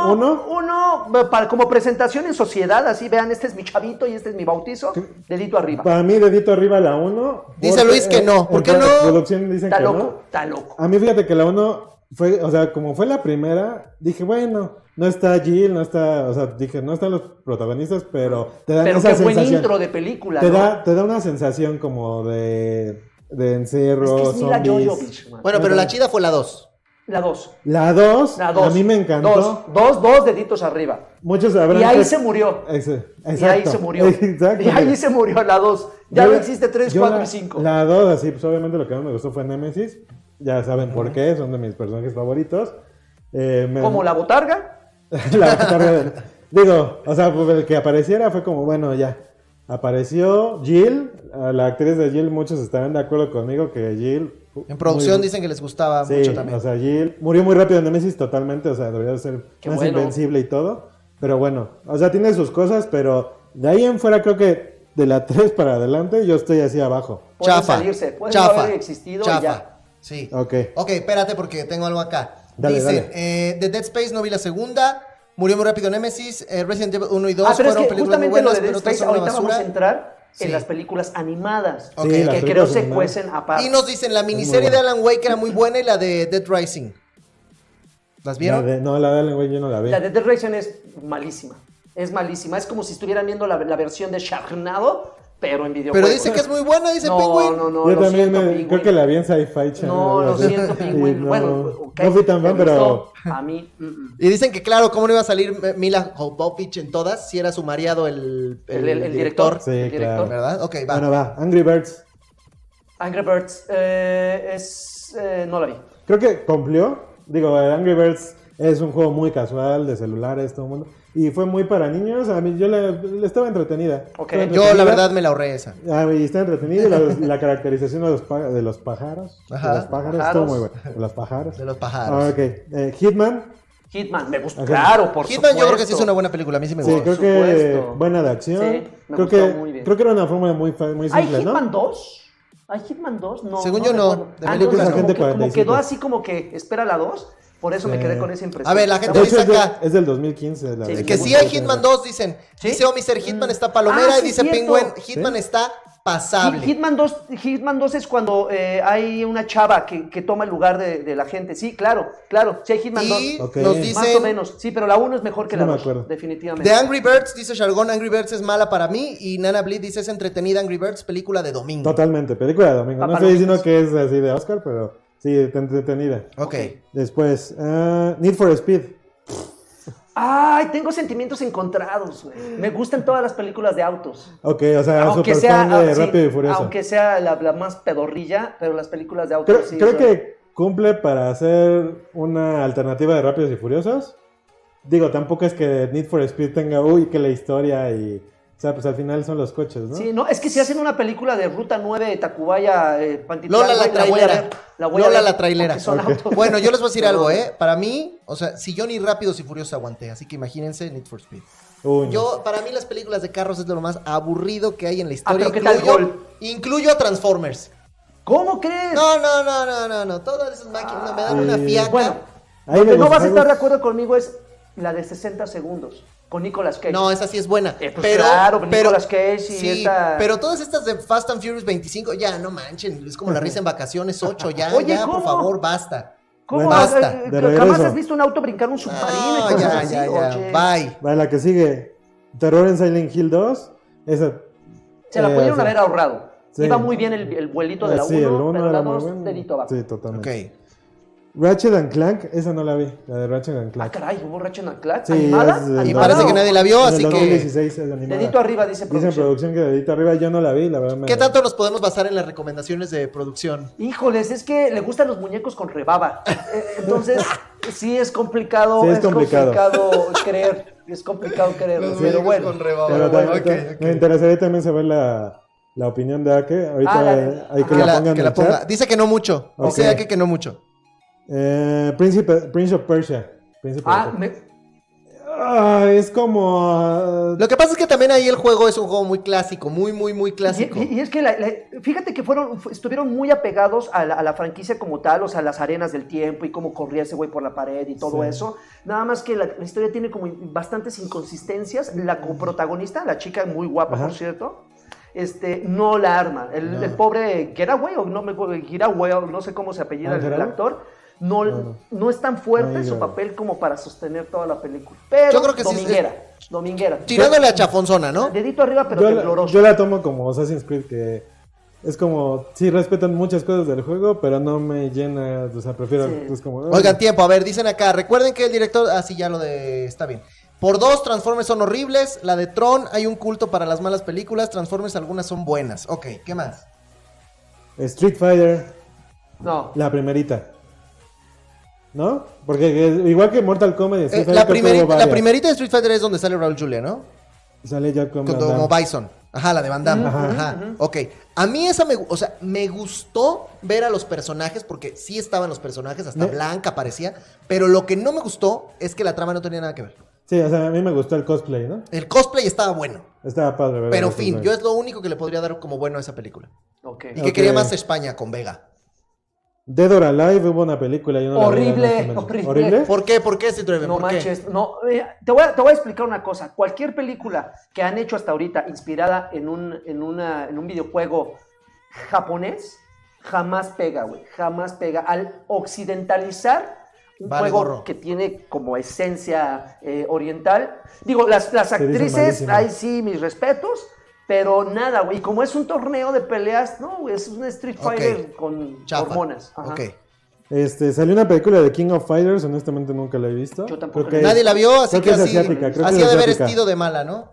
Uno, como presentación en sociedad, así vean, este es mi chavito y este es mi bautizo, dedito arriba. Para mí, dedito arriba la 1. Dice Luis que no. ¿Por qué no? La producción dicen está que loco, no. Está loco. A mí, fíjate que la 1 fue, como fue la primera, dije, bueno, no está Jill, no están los protagonistas, pero te dan esa sensación. Pero qué buen intro de película, te da una sensación como de encierro, es Mila Jovovich, man. Bueno, pero la chida fue la 2. La 2. La 2, a mí me encantó. Dos deditos arriba. Muchos sabrán. Y ahí se murió. Exacto. Y ahí se murió. Exacto. Y ahí se murió la 2. Ya no existe 3, 4 y 5. La 2, así, pues obviamente lo que más me gustó fue Nemesis. Ya saben por qué, son de mis personajes favoritos. ¿Como la botarga? La botarga. Digo, pues el que apareciera fue como, bueno, ya. Apareció Jill, la actriz de Jill, muchos estarán de acuerdo conmigo que Jill... En producción dicen que les gustaba mucho también. O sea, Jill murió muy rápido en Nemesis totalmente, o sea, debería de ser más invencible y todo. Pero bueno, o sea, tiene sus cosas, pero de ahí en fuera creo que de la 3 para adelante yo estoy así abajo. Pueden salirse, pueden no haber existido y ya. Sí. Ok, espérate porque tengo algo acá. Dale, dicen, de Dead Space no vi la segunda, murió muy rápido Nemesis, Resident Evil 1 y 2 pero fueron es que películas muy buenas, lo de Dead pero otras Space, son una ahorita basura. vamos a entrar en las películas animadas, que creo se cuecen aparte. Y nos dicen, la miniserie de Alan Wake era muy buena y la de Dead Rising. ¿Las vieron? La de Alan Wake yo no la vi. La de Dead Rising es malísima. Es malísima. Es como si estuvieran viendo la versión de Sharknado, pero en videojuegos. Pero dice que es muy buena, dice Penguin. No, yo también Penguin. Creo que la vi en Sci-Fi Channel. No, lo siento, Penguin. No fui tan fan, pero... A mí... Y dicen que claro, ¿cómo no iba a salir Mila Jovovich en todas? Si era su mareado el director. Sí, el director. claro. ¿Verdad? Ok, va. Bueno, va. Angry Birds. Angry Birds no la vi. Creo que cumplió. Digo, Angry Birds es un juego muy casual, de celulares, todo el mundo. Y fue muy para niños. A mí yo le estaba entretenida. Okay. Yo la verdad me la ahorré esa. Y está entretenida. La caracterización de los pájaros. Ajá. De los pájaros estuvo muy buena. De los pájaros. De los pájaros. Ok. Hitman. Me gusta. Claro, por Hitman supuesto. yo creo que sí es una buena película. A mí sí me gusta. Sí, creo que buena de acción. Sí, creo que era una fórmula muy simple, ¿Hay ¿no? Hitman 2? ¿Hay Hitman 2? No. Según yo no. De películas como quedó así como que espera la 2. Por eso me quedé con esa impresión. A ver, la gente dice acá. Es del 2015. Que sí hay Hitman 2, dicen. ¿Sí? Dice Mr. Hitman está palomera y dice cierto. Penguin, Hitman está pasable. Hitman 2 es cuando hay una chava que toma el lugar de la gente. Sí, claro. Sí hay Hitman 2. Y nos dicen... Más o menos. Sí, pero la 1 es mejor que la 2. Definitivamente. De Angry Birds, dice Shargon, Angry Birds es mala para mí. Y Nana Bleed dice, es entretenida Angry Birds, película de domingo. Totalmente, película de domingo. No estoy diciendo que es así de Oscar, pero... Sí, entretenida. Ok. Después, Need for Speed. Ay, tengo sentimientos encontrados, güey. Me gustan todas las películas de autos. Ok, o sea, super fan de Rápido y Furioso. Aunque sea la más pedorrilla, pero las películas de autos creo que cumple para hacer una alternativa de Rápidos y Furiosos. Digo, tampoco es que Need for Speed tenga, que la historia y... O sea, pues al final son los coches, ¿no? Sí, no, es que si hacen una película de Ruta 9, Tacubaya, Pantitlán... Lola la trailera. Lola la trailera. Okay. Bueno, yo les voy a decir algo, ¿eh? Para mí, o sea, si yo ni Rápidos y Furiosos aguanté, así que imagínense Need for Speed. Para mí las películas de carros es de lo más aburrido que hay en la historia. Incluyo a Transformers. ¿Cómo crees? No. Todas esas máquinas me dan una fiaca. Bueno, lo que no vas a estar de acuerdo conmigo es la de 60 segundos. Con Nicolas Cage. No, esa sí es buena. Pues pero Nicolas Cage y sí, esta... pero todas estas de Fast and Furious 25, ya, no manchen. Es como la risa en vacaciones 8, ya, Oye, ya, ¿cómo? por favor, basta. ¿Cómo? Basta. ¿Jamás has visto un auto brincar un submarino y cosas así? Bye. Vale, la que sigue. Terror en Silent Hill 2. Esa... Se la pudieron haber ahorrado. Sí. Iba muy bien el vuelito de la 1, pero la 2, dedito abajo. Sí, totalmente. Ok. Ratchet and Clank, esa no la vi, la de Ratchet and Clank. Ah, caray, ¿hubo Ratchet and Clank? Sí, ¿Animada? Y parece que nadie la vio, así que... 2016 es animada. Dedito arriba, dice producción. Dicen producción que dedito arriba, yo no la vi, la verdad. ¿Qué tanto nos podemos basar en las recomendaciones de producción? Híjoles, es que le gustan los muñecos con rebaba. Entonces, sí es complicado, sí, es complicado creer. Es complicado creer, pero bueno. Con rebaba. Okay. Me interesaría también saber la opinión de Ake. Ahorita hay que la pongan en el chat. Dice que no mucho. Dice Ake que no mucho. Prince of Persia. Es como... Lo que pasa es que también ahí el juego es un juego muy clásico, muy clásico. Y es que fíjate que estuvieron muy apegados a la franquicia como tal, o sea, las arenas del tiempo y cómo corría ese güey por la pared y todo eso. Nada más que la historia tiene como bastantes inconsistencias. La coprotagonista, la chica muy guapa, por cierto, no la arma. El pobre Getaway, no sé cómo se apellida el actor. No es tan fuerte su papel como para sostener toda la película. Pero yo creo que dominguera. Tirándole a chafonzona, ¿no? Dedito arriba, pero tembloroso. Yo la tomo como Assassin's Creed, que es como, sí respetan muchas cosas del juego, pero no me llena, o sea, prefiero, es como... Oigan, tiempo, a ver, dicen acá, recuerden que el director, sí, ya lo de, está bien. Por 2, Transformers son horribles, la de Tron, hay un culto para las malas películas, Transformers algunas son buenas. Ok, ¿qué más? Street Fighter. No. La primerita. ¿No? Porque igual que Mortal Kombat y Street Fighter, la primerita de Street Fighter es donde sale Raúl Julia, ¿no? Sale ya como Bison. Ajá, la de Van Damme. Ok. A mí esa me gustó ver a los personajes, porque sí estaban los personajes, hasta Blanca aparecía, pero lo que no me gustó es que la trama no tenía nada que ver. Sí, o sea, a mí me gustó el cosplay, ¿no? El cosplay estaba bueno. Estaba padre, ¿verdad? Pero fin, yo es lo único que le podría dar como bueno a esa película. Okay. Y que quería más España con Vega. Dead or Alive, hubo una película y horrible. ¿Por qué, Citroën? No manches, no. Te voy a explicar una cosa. Cualquier película que han hecho hasta ahorita inspirada en un videojuego japonés jamás pega, güey. Jamás pega. Al occidentalizar un juego que tiene como esencia oriental. Digo, las actrices, ahí sí, mis respetos. Pero nada, güey, como es un torneo de peleas, no, es un Street Fighter con hormonas. Ok. Salió una película de King of Fighters, honestamente nunca la he visto. Yo tampoco. Nadie la vio, así que así ha de haber estilo de mala, ¿no?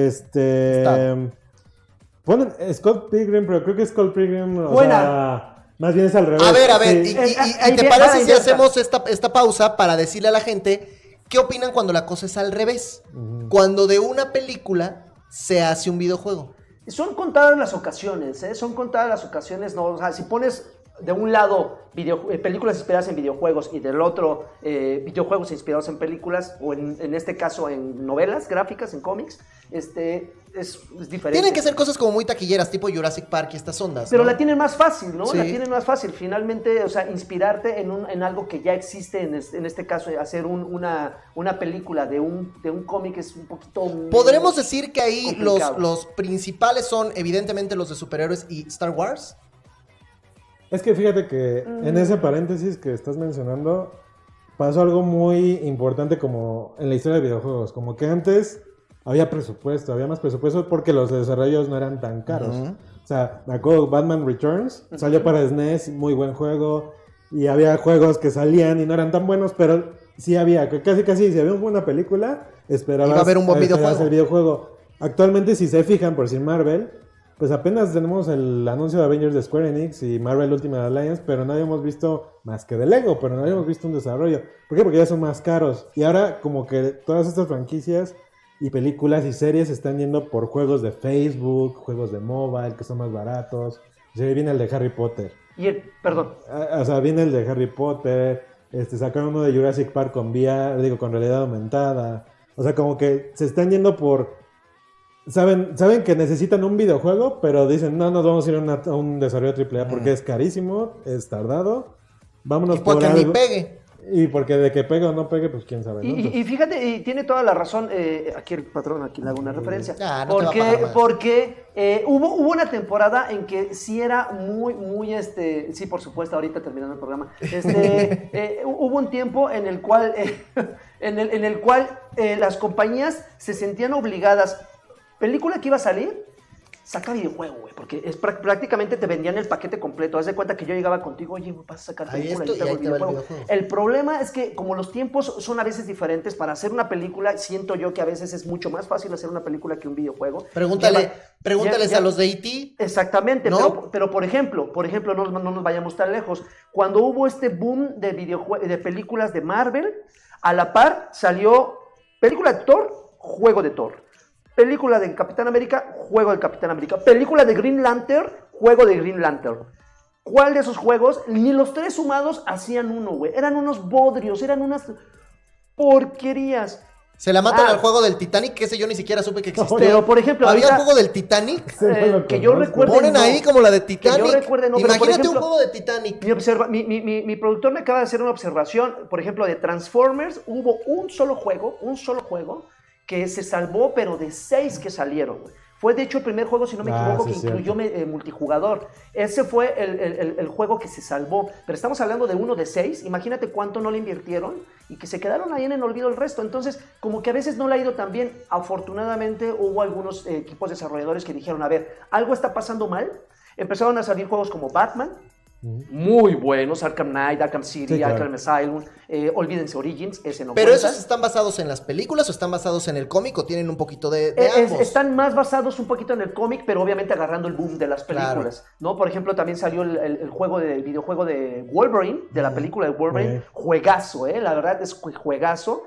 Ponen Scott Pilgrim, pero creo que Scott Pilgrim, buena. Más bien es al revés. A ver, sí. ¿Y te parece si hacemos esta pausa para decirle a la gente qué opinan cuando la cosa es al revés? Cuando de una película se hace un videojuego. Son contadas las ocasiones, Son contadas las ocasiones, ¿no? O sea, si pones de un lado películas inspiradas en videojuegos y del otro videojuegos inspirados en películas, o en este caso en novelas gráficas, en cómics, es diferente. Tienen que ser cosas como muy taquilleras, tipo Jurassic Park y estas ondas, pero ¿no? la tienen más fácil, ¿no? Sí. La tienen más fácil, finalmente, o sea, inspirarte en algo que ya existe, en este caso, hacer una película de un cómic es un poquito... ¿Podremos decir que ahí los principales son evidentemente los de superhéroes y Star Wars? Es que fíjate que en ese paréntesis que estás mencionando pasó algo muy importante como en la historia de videojuegos, como que antes había más presupuesto porque los desarrollos no eran tan caros. O sea, me acuerdo Batman Returns, salió para SNES, muy buen juego, y había juegos que salían y no eran tan buenos, pero sí había, casi, si había una película, esperabas iba a haber un buen videojuego. El videojuego. Actualmente, si se fijan, por decir Marvel, pues apenas tenemos el anuncio de Avengers de Square Enix y Marvel Ultimate Alliance, pero no habíamos visto más que de Lego, pero no habíamos visto un desarrollo. ¿Por qué? Porque ya son más caros. Y ahora como que todas estas franquicias y películas y series están yendo por juegos de Facebook, juegos de mobile, que son más baratos. O sea, viene el de Harry Potter. O sea, viene el de Harry Potter, sacaron uno de Jurassic Park con VR, con realidad aumentada. O sea, como que se están yendo por... Saben que necesitan un videojuego, pero dicen, no nos vamos a ir a un desarrollo AAA porque es carísimo, es tardado. Vámonos por algo. Ni pegue. Y porque de que pegue o no pegue, pues quién sabe, ¿no? Y fíjate, y tiene toda la razón, aquí el patrón, aquí le hago una referencia. Porque hubo una temporada en que sí era muy, sí, por supuesto, ahorita terminando el programa, hubo un tiempo en el cual, las compañías se sentían obligadas. Película que iba a salir, saca videojuego, güey, porque prácticamente te vendían el paquete completo. Haz de cuenta que yo llegaba contigo, oye, vas a sacar película y te hago el videojuego. El problema es que como los tiempos son a veces diferentes, para hacer una película, siento yo que a veces es mucho más fácil hacer una película que un videojuego. Pregúntales a los de E.T. Exactamente, ¿no? pero por ejemplo, no nos vayamos tan lejos. Cuando hubo este boom de películas de Marvel, a la par salió película de Thor, juego de Thor. Película de Capitán América, juego de Capitán América. Película de Green Lantern, juego de Green Lantern. ¿Cuál de esos juegos? Ni los tres sumados hacían uno, güey. Eran unos bodrios, eran unas porquerías. Se la matan al juego del Titanic, que ese yo ni siquiera supe que existía. Pero, por ejemplo, ¿había un juego del Titanic? Que yo recuerde. Ponen ahí como la de Titanic. Que yo recuerde, no. Imagínate, pero, por ejemplo, un juego de Titanic. Mi productor me acaba de hacer una observación. Por ejemplo, de Transformers, hubo un solo juego que se salvó, pero de 6 que salieron, güey. Fue de hecho el primer juego, si no me equivoco, que incluyó multijugador. Ese fue el juego que se salvó. Pero estamos hablando de uno de 6. Imagínate cuánto no le invirtieron y que se quedaron ahí en el olvido el resto. Entonces, como que a veces no le ha ido tan bien. Afortunadamente hubo algunos equipos desarrolladores que dijeron, a ver, algo está pasando mal. Empezaron a salir juegos como Batman, muy buenos, Arkham Knight, Arkham City, Arkham Asylum, olvídense Origins, ese no ¿Pero cuenta. ¿Esos están basados en las películas o están basados en el cómic o tienen un poquito de ambos? Están más basados un poquito en el cómic, pero obviamente agarrando el boom de las películas, ¿no? Por ejemplo, también salió el videojuego de Wolverine, de la película de Wolverine, juegazo, la verdad es juegazo,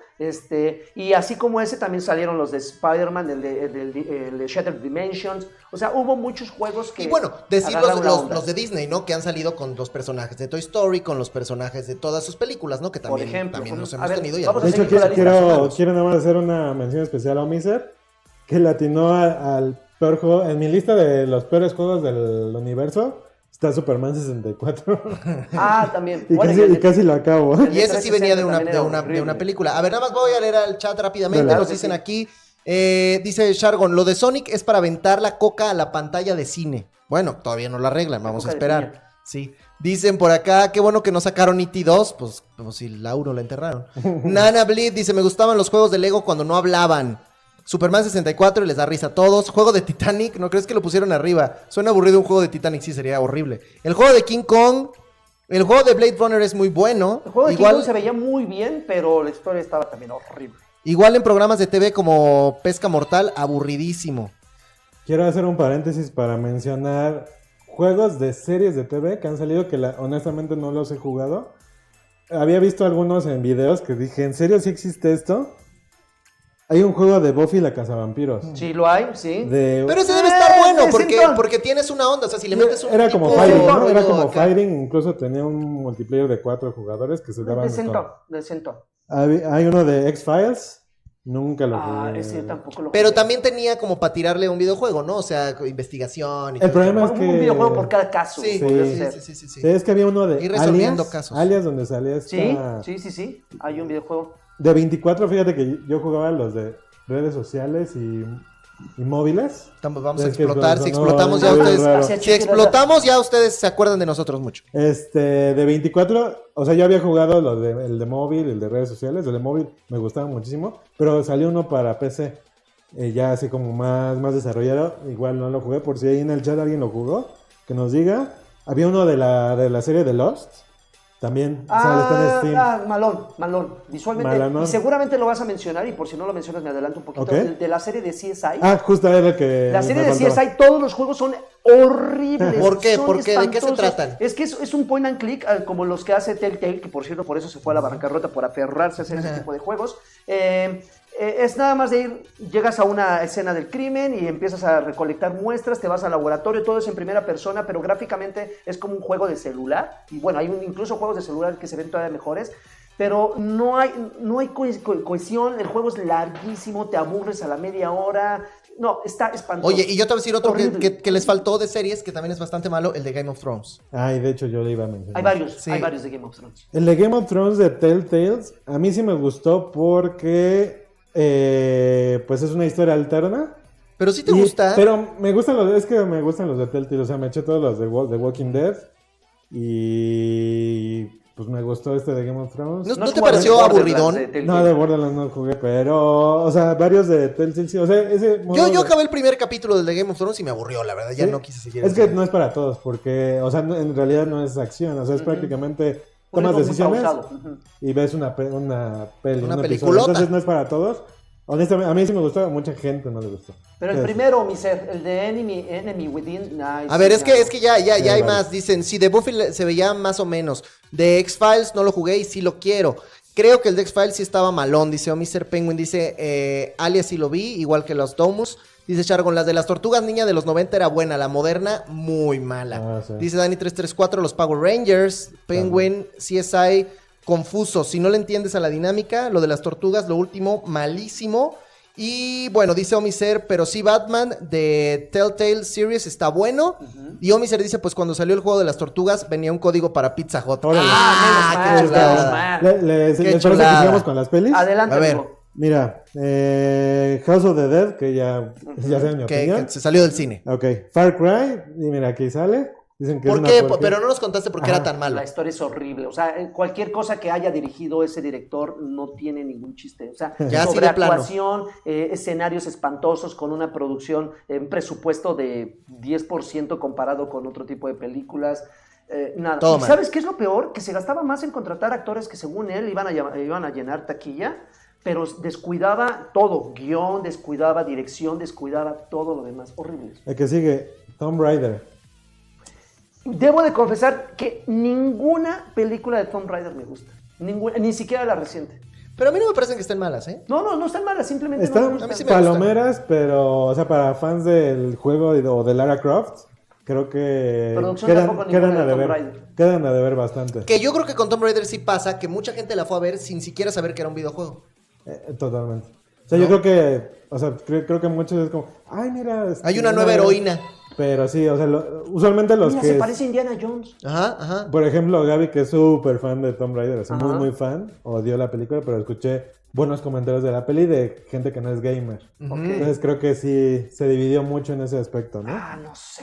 y así como ese también salieron los de Spider-Man, el de Shattered Dimensions, o sea, hubo muchos juegos que... Y bueno, decir los de Disney, ¿no? Que han salido con los personajes de Toy Story, con los personajes de todas sus películas, ¿no? Que también, por ejemplo, también los hemos tenido. De hecho, quiero nada más hacer una mención especial a Omiser, que le atinó al peor juego. En mi lista de los peores juegos del universo está Superman 64. También. Y casi lo acabo. Y ese sí venía de una película. A ver, nada más voy a leer al chat rápidamente. Nos dicen aquí... dice Shargon, lo de Sonic es para aventar la coca a la pantalla de cine. Bueno, todavía no lo arreglan, vamos a esperar. Sí. Dicen por acá, qué bueno que no sacaron E.T. 2, pues como si Lauro la enterraron. Nana Bleed dice, me gustaban los juegos de Lego cuando no hablaban. Superman 64 y les da risa a todos. Juego de Titanic, ¿no crees que lo pusieron arriba? Suena aburrido un juego de Titanic, sí, sería horrible. El juego de King Kong, el juego de Blade Runner es muy bueno. El juego de King Kong se veía muy bien, pero la historia estaba también horrible. Igual en programas de TV como Pesca Mortal, aburridísimo. Quiero hacer un paréntesis para mencionar juegos de series de TV que han salido que honestamente no los he jugado. Había visto algunos en videos que dije, ¿en serio sí existe esto? Hay un juego de Buffy la Cazavampiros. Sí, lo hay, sí. Pero ese debe estar bueno porque tienes una onda, o sea, si le metes un... Era como Fighting, ¿no? Era como Fighting, incluso tenía un multiplayer de 4 jugadores que se daban... Decentón. Hay uno de X-Files, nunca lo jugué. Ese tampoco lo jugué. Pero también tenía como para tirarle un videojuego, ¿no? O sea, investigación y el problema es que... Un videojuego por cada caso. Sí. Es que había uno de ir resolviendo casos. Alias donde salía esta... Sí. Hay un videojuego. De 24, fíjate que yo jugaba los de redes sociales y móviles. Vamos a explotar, si explotamos ya ustedes... Si explotamos ya ustedes se acuerdan de nosotros mucho. De 24, o sea, yo había jugado el de móvil, el de redes sociales. El de móvil me gustaba muchísimo, pero salió uno para PC, ya así como más desarrollado. Igual no lo jugué, por si ahí en el chat alguien lo jugó, que nos diga. Había uno de la serie de Lost, También, o sea, está en Steam. Malón, visualmente. Malón. Y seguramente lo vas a mencionar, y por si no lo mencionas me adelanto un poquito, de la serie de CSI. Justo era que la serie de CSI, todos los juegos son horribles. ¿Por qué? ¿De qué se tratan? Es que es un point and click, como los que hace Telltale, que por cierto, por eso se fue a la bancarrota, por aferrarse a hacer ese tipo de juegos. Es nada más de ir, llegas a una escena del crimen y empiezas a recolectar muestras, te vas al laboratorio, todo es en primera persona, pero gráficamente es como un juego de celular. Y bueno, hay incluso juegos de celular que se ven todavía mejores, pero no hay cohesión, el juego es larguísimo, te aburres a la media hora. No, está espantoso. Oye, y yo te voy a decir otro que les faltó de series, que también es bastante malo, el de Game of Thrones. Ay, de hecho yo le iba a mencionar. Hay varios de Game of Thrones. El de Game of Thrones de Telltale, a mí sí me gustó porque pues es una historia alterna. Pero sí te gusta. Pero me gustan los de Telltale, o sea, me eché todos los de The Walking Dead y pues me gustó este de Game of Thrones. ¿No te pareció aburridón? No, de Borderlands no jugué, pero, o sea, varios de Telltale sí, o sea, ese... Yo acabé el primer capítulo del de Game of Thrones y me aburrió, la verdad, ya no quise seguir. Es que no es para todos, porque, o sea, en realidad no es acción, o sea, es prácticamente tomas decisiones y ves una película. Entonces no es para todos. Honestamente, a mí sí me gustó, a mucha gente no le gustó. Pero el primero, mi ser, el de Enemy Within, nice. A ver, es que ya hay más. Dicen, sí, de Buffy se veía más o menos. De X-Files no lo jugué y sí lo quiero. Creo que el de X-Files sí estaba malón, dice Mr. Penguin. Dice, Alias sí lo vi, igual que los Domus. Dice Chargon, las de las Tortugas Ninja de los 90 era buena, la moderna, muy mala. Sí. Dice Dani334, los Power Rangers, Penguin, CSI... confuso, si no le entiendes a la dinámica, lo de las tortugas, lo último, malísimo. Y bueno, dice Omiser, pero sí Batman de Telltale Series está bueno. Y Omiser dice, pues cuando salió el juego de las tortugas venía un código para Pizza Hut. ¡Qué chulada! ¿Les parece que sigamos con las pelis? Adelante, a ver. Mira, House of the Dead, que ya saben mi opinión. Que se salió del cine. Ok, Far Cry, y mira, aquí sale. Dicen que ¿Por qué? Pero no nos contaste por qué era tan malo. La historia es horrible. O sea, cualquier cosa que haya dirigido ese director no tiene ningún chiste. O sea, sobreactuación, escenarios espantosos con una producción, un presupuesto de 10% comparado con otro tipo de películas. Nada. ¿Y sabes qué es lo peor? Que se gastaba más en contratar actores que según él iban a llenar taquilla, pero descuidaba todo. Guión, descuidaba dirección, descuidaba todo lo demás. Horrible. El que sigue, Tomb Raider. Debo de confesar que ninguna película de Tomb Raider me gusta. Ni siquiera la reciente. Pero a mí no me parecen que estén malas, ¿eh? No están malas, simplemente están no me gustan. A mí sí me palomeras, pero, o sea, para fans del juego o de Lara Croft, creo que quedan a deber bastante. Que yo creo que con Tomb Raider sí pasa que mucha gente la fue a ver sin siquiera saber que era un videojuego. Totalmente. O sea, yo creo que, o sea, creo que muchos es como, ay, mira. Hay una nueva heroína. Pero sí, o sea, usualmente los mira, que... se parece a Indiana Jones. Ajá. Por ejemplo, Gaby, que es súper fan de Tomb Raider, es muy fan, odió la película, pero escuché buenos comentarios de la peli de gente que no es gamer. Okay. Entonces creo que sí se dividió mucho en ese aspecto, ¿no? No sé.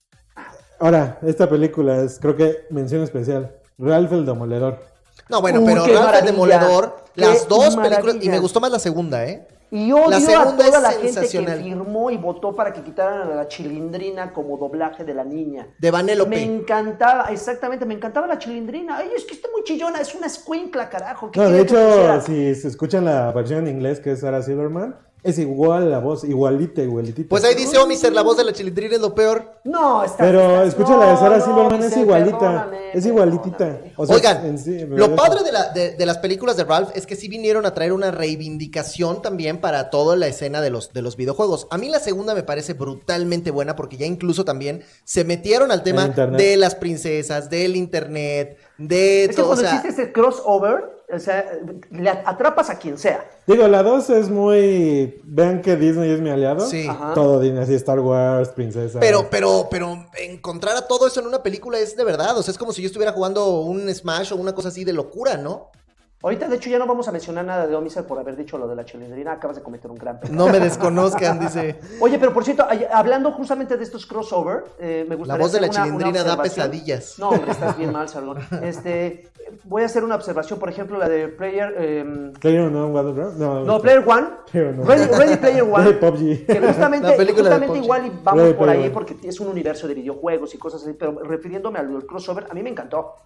Ahora, esta película es, creo que mención especial, Ralph el Demoledor. No, bueno, pero Ralph el Demoledor, las dos películas, y me gustó más la segunda, ¿eh? Y odio a toda la gente que firmó y votó para que quitaran a la Chilindrina como doblaje de la niña. De Vanellope. Me encantaba la Chilindrina. Ay, es que está muy chillona, es una escuincla, carajo. No, de hecho, si se escuchan la versión en inglés, que es Sarah Silverman, es igual la voz, igualitita. Pues ahí dice Omiser, la voz de la Chilindrina es lo peor. No, pero escucha la de Sarah Silverman, es igualita. Es igualitita. O sea, oigan, lo padre de las películas de Ralph es que sí vinieron a traer una reivindicación también para toda la escena de los videojuegos. A mí la segunda me parece brutalmente buena porque ya incluso también se metieron al tema de las princesas, del internet, de es todo. Es que cuando existe ese crossover, o sea, le atrapas a quien sea. Digo, la 2 es muy... Vean que Disney es mi aliado. Sí. Todo Disney, así Star Wars, princesa. Pero encontrar a todo eso en una película es de verdad. O sea, es como si yo estuviera jugando un Smash o una cosa así de locura, ¿no? Ahorita, de hecho, ya no vamos a mencionar nada de Omiser por haber dicho lo de la Chilindrina. Acabas de cometer un gran pecado. No me desconozcan, dice. Oye, pero por cierto, hablando justamente de estos crossover, me gustaría... La voz de la Chilindrina da pesadillas. No, hombre, estás bien mal, Salón. Voy a hacer una observación, por ejemplo, la de Player... Player One, no, Player One. Ready Player One. PUBG. Que justamente igual y vamos por ahí porque es un universo de videojuegos y cosas así, pero refiriéndome al crossover, a mí me encantó.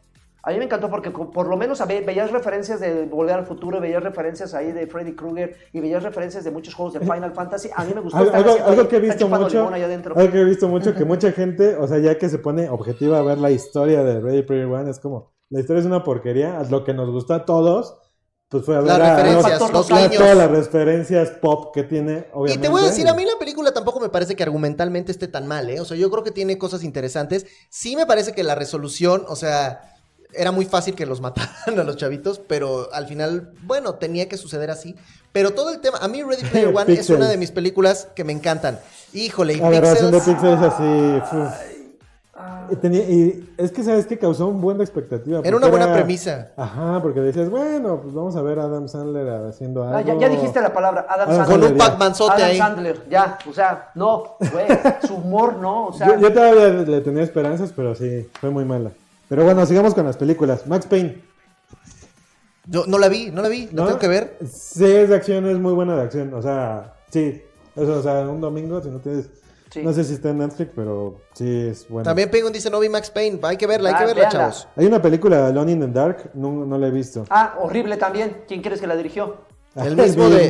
A mí me encantó porque por lo menos veías referencias de Volver al Futuro, veías referencias ahí de Freddy Krueger y veías referencias de muchos juegos de Final Fantasy. A mí me gustó algo que he visto mucho, que mucha gente, o sea, ya que se pone objetiva a ver la historia de Ready Player One, es como, la historia es una porquería, lo que nos gustó a todos, pues fue a ver todas las referencias pop que tiene, obviamente. Y te voy a decir, a mí la película tampoco me parece que argumentalmente esté tan mal, ¿eh? O sea, yo creo que tiene cosas interesantes. Sí me parece que la resolución, o sea... Era muy fácil que los mataran a los chavitos, pero al final, bueno, tenía que suceder así. Pero todo el tema, a mí Ready Player One es una de mis películas que me encantan. Híjole, y la relación de Pixels así. Y es que, ¿sabes qué? Causó un buen expectativa. Era una buena premisa. Ajá, porque decías, bueno, pues vamos a ver a Adam Sandler haciendo algo. Ya dijiste la palabra, Adam Sandler. Con un Pac-Manzote ahí. Adam Sandler, ya, o sea, no, güey, su humor, no, o sea. Yo todavía le tenía esperanzas, pero sí, fue muy mala. Pero bueno, sigamos con las películas. Max Payne. Yo no la vi, ¿la tengo que ver? Sí, es de acción, es muy buena de acción. O sea, sí. Eso, o sea, un domingo, si no tienes... Sí. No sé si está en Netflix, pero sí es buena. También Penguin dice, no vi Max Payne. Hay que verla, chavos. Hay una película, Alone in the Dark, no la he visto. Ah, horrible también. ¿Quién crees que la dirigió? El mismo de...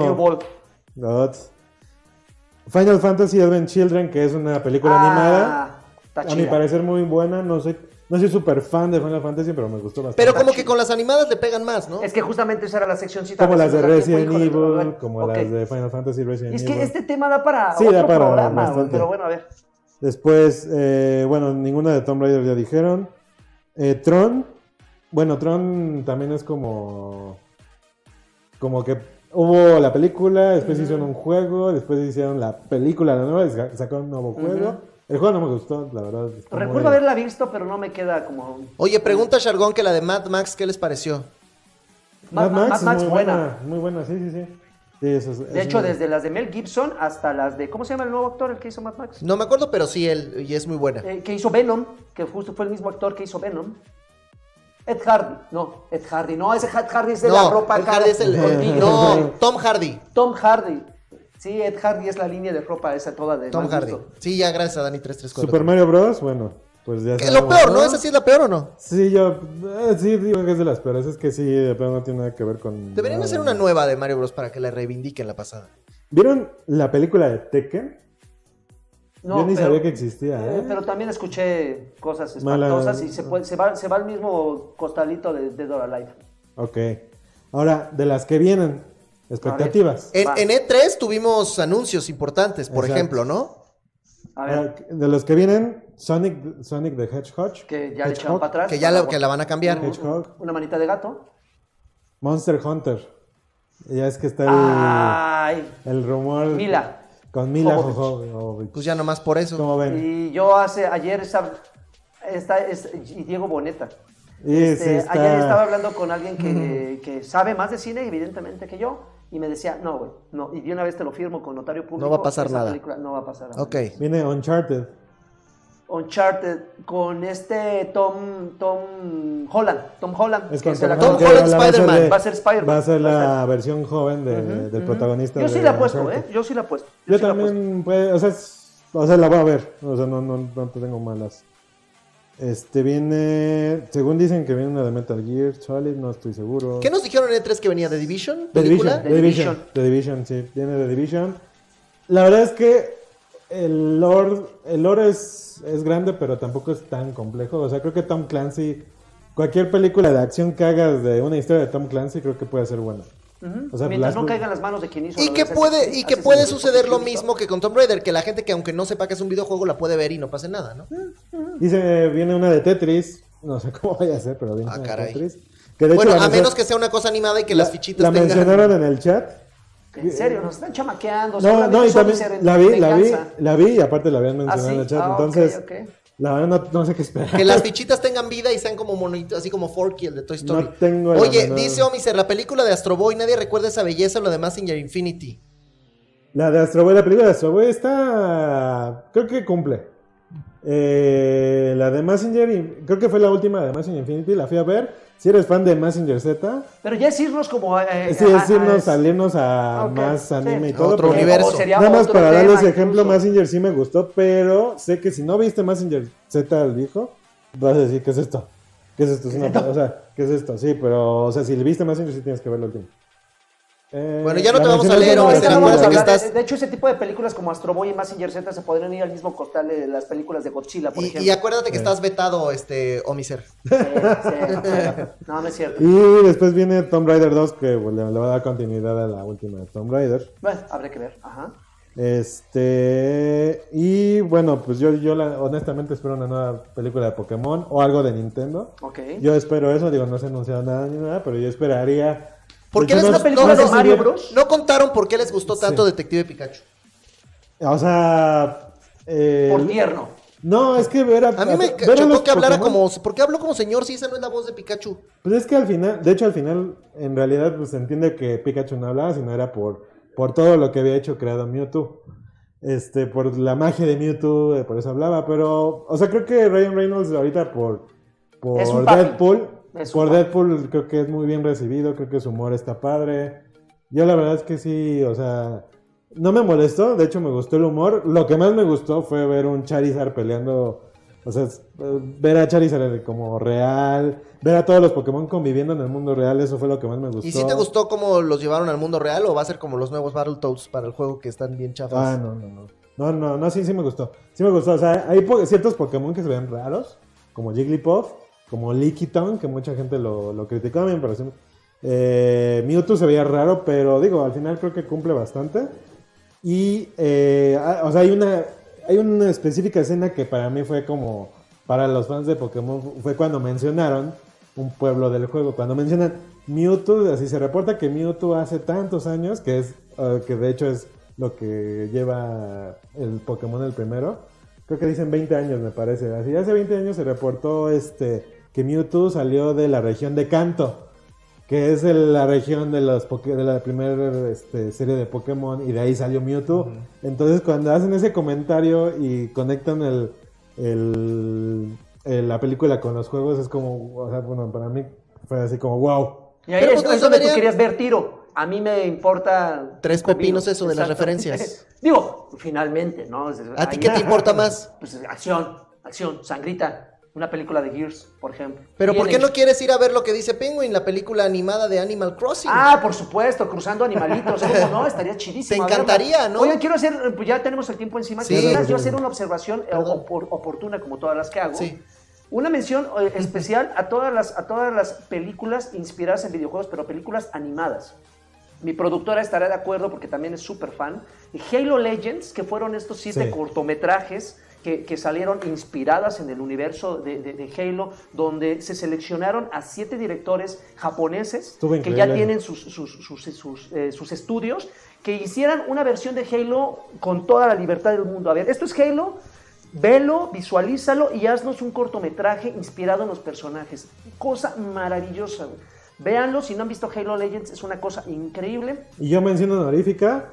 Final Fantasy Advent Children, que es una película animada. A mi parecer muy buena, no soy súper fan de Final Fantasy, pero me gustó bastante. Pero como que con las animadas le pegan más, ¿no? Es que justamente esa era la seccióncita. Como las de Resident Evil, como las de Final Fantasy Resident Evil. Es que este tema da para otro programa, pero bueno, a ver. Después, bueno, ninguna de Tomb Raider ya dijeron. Tron también es como que hubo la película, después hicieron un juego, después hicieron la película, la nueva, y sacaron un nuevo juego. El juego no me gustó, la verdad. Recuerdo haberla visto, pero no me queda como... Oye, pregunta Shargón que la de Mad Max, ¿qué les pareció? Mad Max es muy buena. Muy buena, sí. De hecho, desde las de Mel Gibson hasta las de... ¿Cómo se llama el nuevo actor, el que hizo Mad Max? No me acuerdo, pero sí, y es muy buena. Que hizo Venom, que justo fue el mismo actor que hizo Venom. Ed Hardy, no, ese Ed Hardy es de la ropa. Ed Hardy es Tom Hardy. Tom Hardy. Sí, Ed Hardy es la línea de ropa esa toda de Tom Hardy. Sí, ya gracias a Dani 334. Super Mario Bros, bueno, pues ya sabemos. Lo peor, ¿no? ¿Esa sí es la peor o no? Sí, sí digo que es de las peores. Es que sí, de plano no tiene nada que ver con... Deberían hacer una nueva de Mario Bros para que la reivindiquen la pasada. ¿Vieron la película de Tekken? No, yo ni sabía que existía, pero también escuché cosas espantosas y se va al mismo costalito de Dead or Alive. Ok. Ahora, de las que vienen, expectativas. En E3 tuvimos anuncios importantes, por ejemplo, ¿no? A ver. De los que vienen, Sonic the Hedgehog. Que ya le echaron para atrás. Que la van a cambiar. Una manita de gato. Monster Hunter. Ya es que está el rumor. Mila. Con Mila Jovovich. Pues ya nomás por eso. ¿Cómo ven? Y yo ayer y Diego Boneta. Ayer estaba hablando con alguien que sabe más de cine, evidentemente, que yo. Y me decía, no, güey, no. Y de una vez te lo firmo con notario público. No va a pasar nada. No va a pasar nada. Ok. Viene Uncharted. Con Tom Holland. Tom Holland Spider-Man. Va a ser Spider-Man. Va a ser la versión joven del protagonista. Yo sí la he puesto, Yo sí la he puesto. Yo también, o sea, la voy a ver. O sea, no tengo malas. Viene, según dicen que viene una de Metal Gear Solid, no estoy seguro. ¿Qué nos dijeron en E3 que venía? ¿The Division? The Division, sí. Viene The Division. La verdad es que el lore es grande, pero tampoco es tan complejo. O sea, creo que Tom Clancy, cualquier película de acción que hagas de una historia de Tom Clancy, creo que puede ser buena. O sea, mientras no caigan las manos de quien hizo. Y que puede suceder lo mismo que con Tomb Raider, que la gente que aunque no sepa que es un videojuego la puede ver y no pase nada, ¿no? Dice, viene una de Tetris, no sé cómo vaya a ser, pero viene una de Tetris. Que de hecho, a menos que sea una cosa animada y que las fichitas la mencionaron en el chat. ¿En serio? Nos están chamaqueando. No, y también la vi y aparte la habían mencionado en el chat, entonces... La verdad no sé qué esperar. Que las fichitas tengan vida y sean como monitos, así como Forky, el de Toy Story. Oye, dice Omiser, la película de Astro Boy, nadie recuerda esa belleza o lo de Mazinger Infinity. La película de Astro Boy está... Creo que cumple. La de Mazinger, creo que fue la última de Mazinger Infinity, la fui a ver. Si eres fan de Mazinger Z. Pero ya es irnos como... salirnos a más anime y todo. Otro universo. Nada más para darles ejemplo, Mazinger sí me gustó, pero sé que si no viste Mazinger Z al viejo, vas a decir, ¿qué es esto? ¿Qué es esto? O sea, ¿qué es esto? Sí, pero, o sea, si le viste Mazinger, sí tienes que verlo el último. Bueno, ya no te vamos a leer, De hecho, ese tipo de películas como Astro Boy y Mazinger Z se podrían ir al mismo costal de las películas de Godzilla, por ejemplo. Y acuérdate que estás vetado, Omiser. Sí. No, no es cierto. Y después viene Tomb Raider 2, que le va a dar continuidad a la última de Tomb Raider. Bueno, habrá que ver. Ajá. Y bueno, pues yo honestamente espero una nueva película de Pokémon o algo de Nintendo. Okay. Yo espero eso, digo, no se ha anunciado nada ni nada, pero yo esperaría. ¿Por qué les gustó película de Mario Bros? No contaron por qué les gustó tanto Detective Pikachu. O sea, por tierno. No, es que a mí me chocó que hablara como... ¿Por qué habló como señor si esa no es la voz de Pikachu? Pues es que al final, de hecho al final, en realidad pues se entiende que Pikachu no hablaba, sino era por todo lo que había creado Mewtwo. Por la magia de Mewtwo, por eso hablaba. Pero, o sea, creo que Ryan Reynolds ahorita por Deadpool... Deadpool creo que es muy bien recibido, creo que su humor está padre. Yo la verdad es que sí, o sea, no me molestó, de hecho me gustó el humor. Lo que más me gustó fue ver un Charizard peleando, o sea, ver a Charizard como real, ver a todos los Pokémon conviviendo en el mundo real, eso fue lo que más me gustó. ¿Y si te gustó cómo los llevaron al mundo real o va a ser como los nuevos Battletoads para el juego que están bien chafas? No, sí me gustó. Sí me gustó, o sea, hay ciertos Pokémon que se ven raros, como Jigglypuff, como Lickitung, que mucha gente lo criticó, a mí me pareció. Mewtwo se veía raro, pero digo, al final creo que cumple bastante. Y, o sea, hay una específica escena que para mí fue como, para los fans de Pokémon, fue cuando mencionaron un pueblo del juego. Cuando mencionan Mewtwo, así se reporta que Mewtwo hace tantos años, que de hecho es lo que lleva el Pokémon el primero. Creo que dicen 20 años, me parece. Así, hace 20 años se reportó que Mewtwo salió de la región de Kanto, que es la región de la primera serie de Pokémon, y de ahí salió Mewtwo. Uh-huh. Entonces, cuando hacen ese comentario y conectan la película con los juegos, es como, o sea, bueno, para mí fue así como, wow. Y ahí es donde tú querías ver tiro. A mí me importa... 3 pepinos eso de las referencias. Digo, finalmente, ¿no? ¿A ti qué te importa más? Pues acción, sangrita. Una película de Gears, por ejemplo. Pero ¿por qué no quieres ir a ver lo que dice Penguin, la película animada de Animal Crossing? Ah, por supuesto, cruzando animalitos. ¿Cómo no? Estaría chidísimo. Te encantaría, ¿no? Oigan, quiero hacer, pues ya tenemos el tiempo encima. Sí, quiero yo hacer una observación oportuna, como todas las que hago. Sí. Una mención especial a todas las películas inspiradas en videojuegos, pero películas animadas. Mi productora estará de acuerdo porque también es súper fan. Halo Legends, que fueron estos 7 cortometrajes que salieron inspiradas en el universo de Halo, donde se seleccionaron a 7 directores japoneses que ya tienen sus estudios, que hicieran una versión de Halo con toda la libertad del mundo. A ver, esto es Halo, velo, visualízalo y haznos un cortometraje inspirado en los personajes. Cosa maravillosa, güey. Véanlo, si no han visto Halo Legends, es una cosa increíble. Y yo menciono honorífica,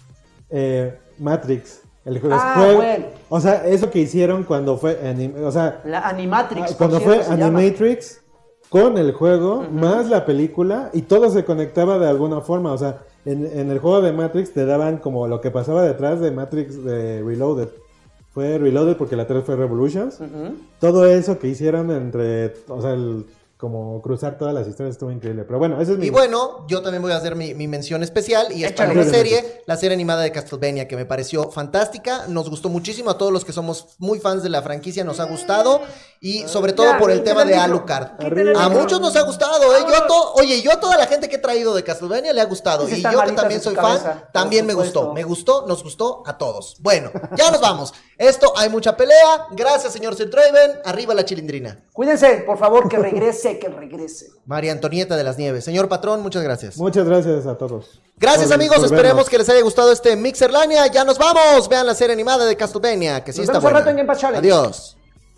Matrix. El juego bueno. O sea, eso que hicieron cuando fue la Animatrix. Cuando fue Animatrix con el juego, más la película, y todo se conectaba de alguna forma. O sea, en el juego de Matrix te daban como lo que pasaba detrás de Matrix de Reloaded. Fue Reloaded porque la 3 fue Revolutions. Todo eso que hicieron o sea, como cruzar todas las historias estuvo increíble. Pero bueno, eso es mi... Y bueno, yo también voy a hacer mi mención especial, y es para una serie, la serie animada de Castlevania, que me pareció fantástica, nos gustó muchísimo a todos los que somos muy fans de la franquicia, nos ha gustado, y sobre todo por el tema de Alucard. A muchos nos ha gustado, yo a toda la gente que he traído de Castlevania le ha gustado, y yo que también soy fan, también nos gustó a todos. Bueno, ya nos vamos. Hay mucha pelea. Gracias, señor Sir Draven. Arriba la chilindrina. Cuídense, por favor, que regrese. María Antonieta de las Nieves. Señor patrón, muchas gracias. Muchas gracias a todos. Gracias, amigos. Esperemos que les haya gustado este Mixerlania. Ya nos vamos. Vean la serie animada de Castlevania, que sí está buena. Nos vemos al rato en Game Pass Challenge. Adiós.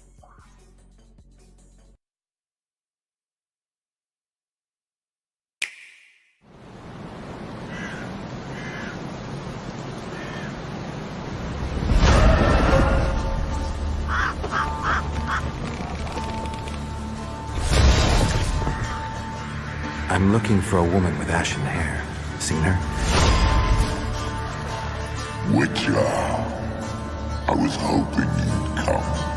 I'm looking for a woman with ashen hair. Seen her? Witcher, I was hoping you'd come.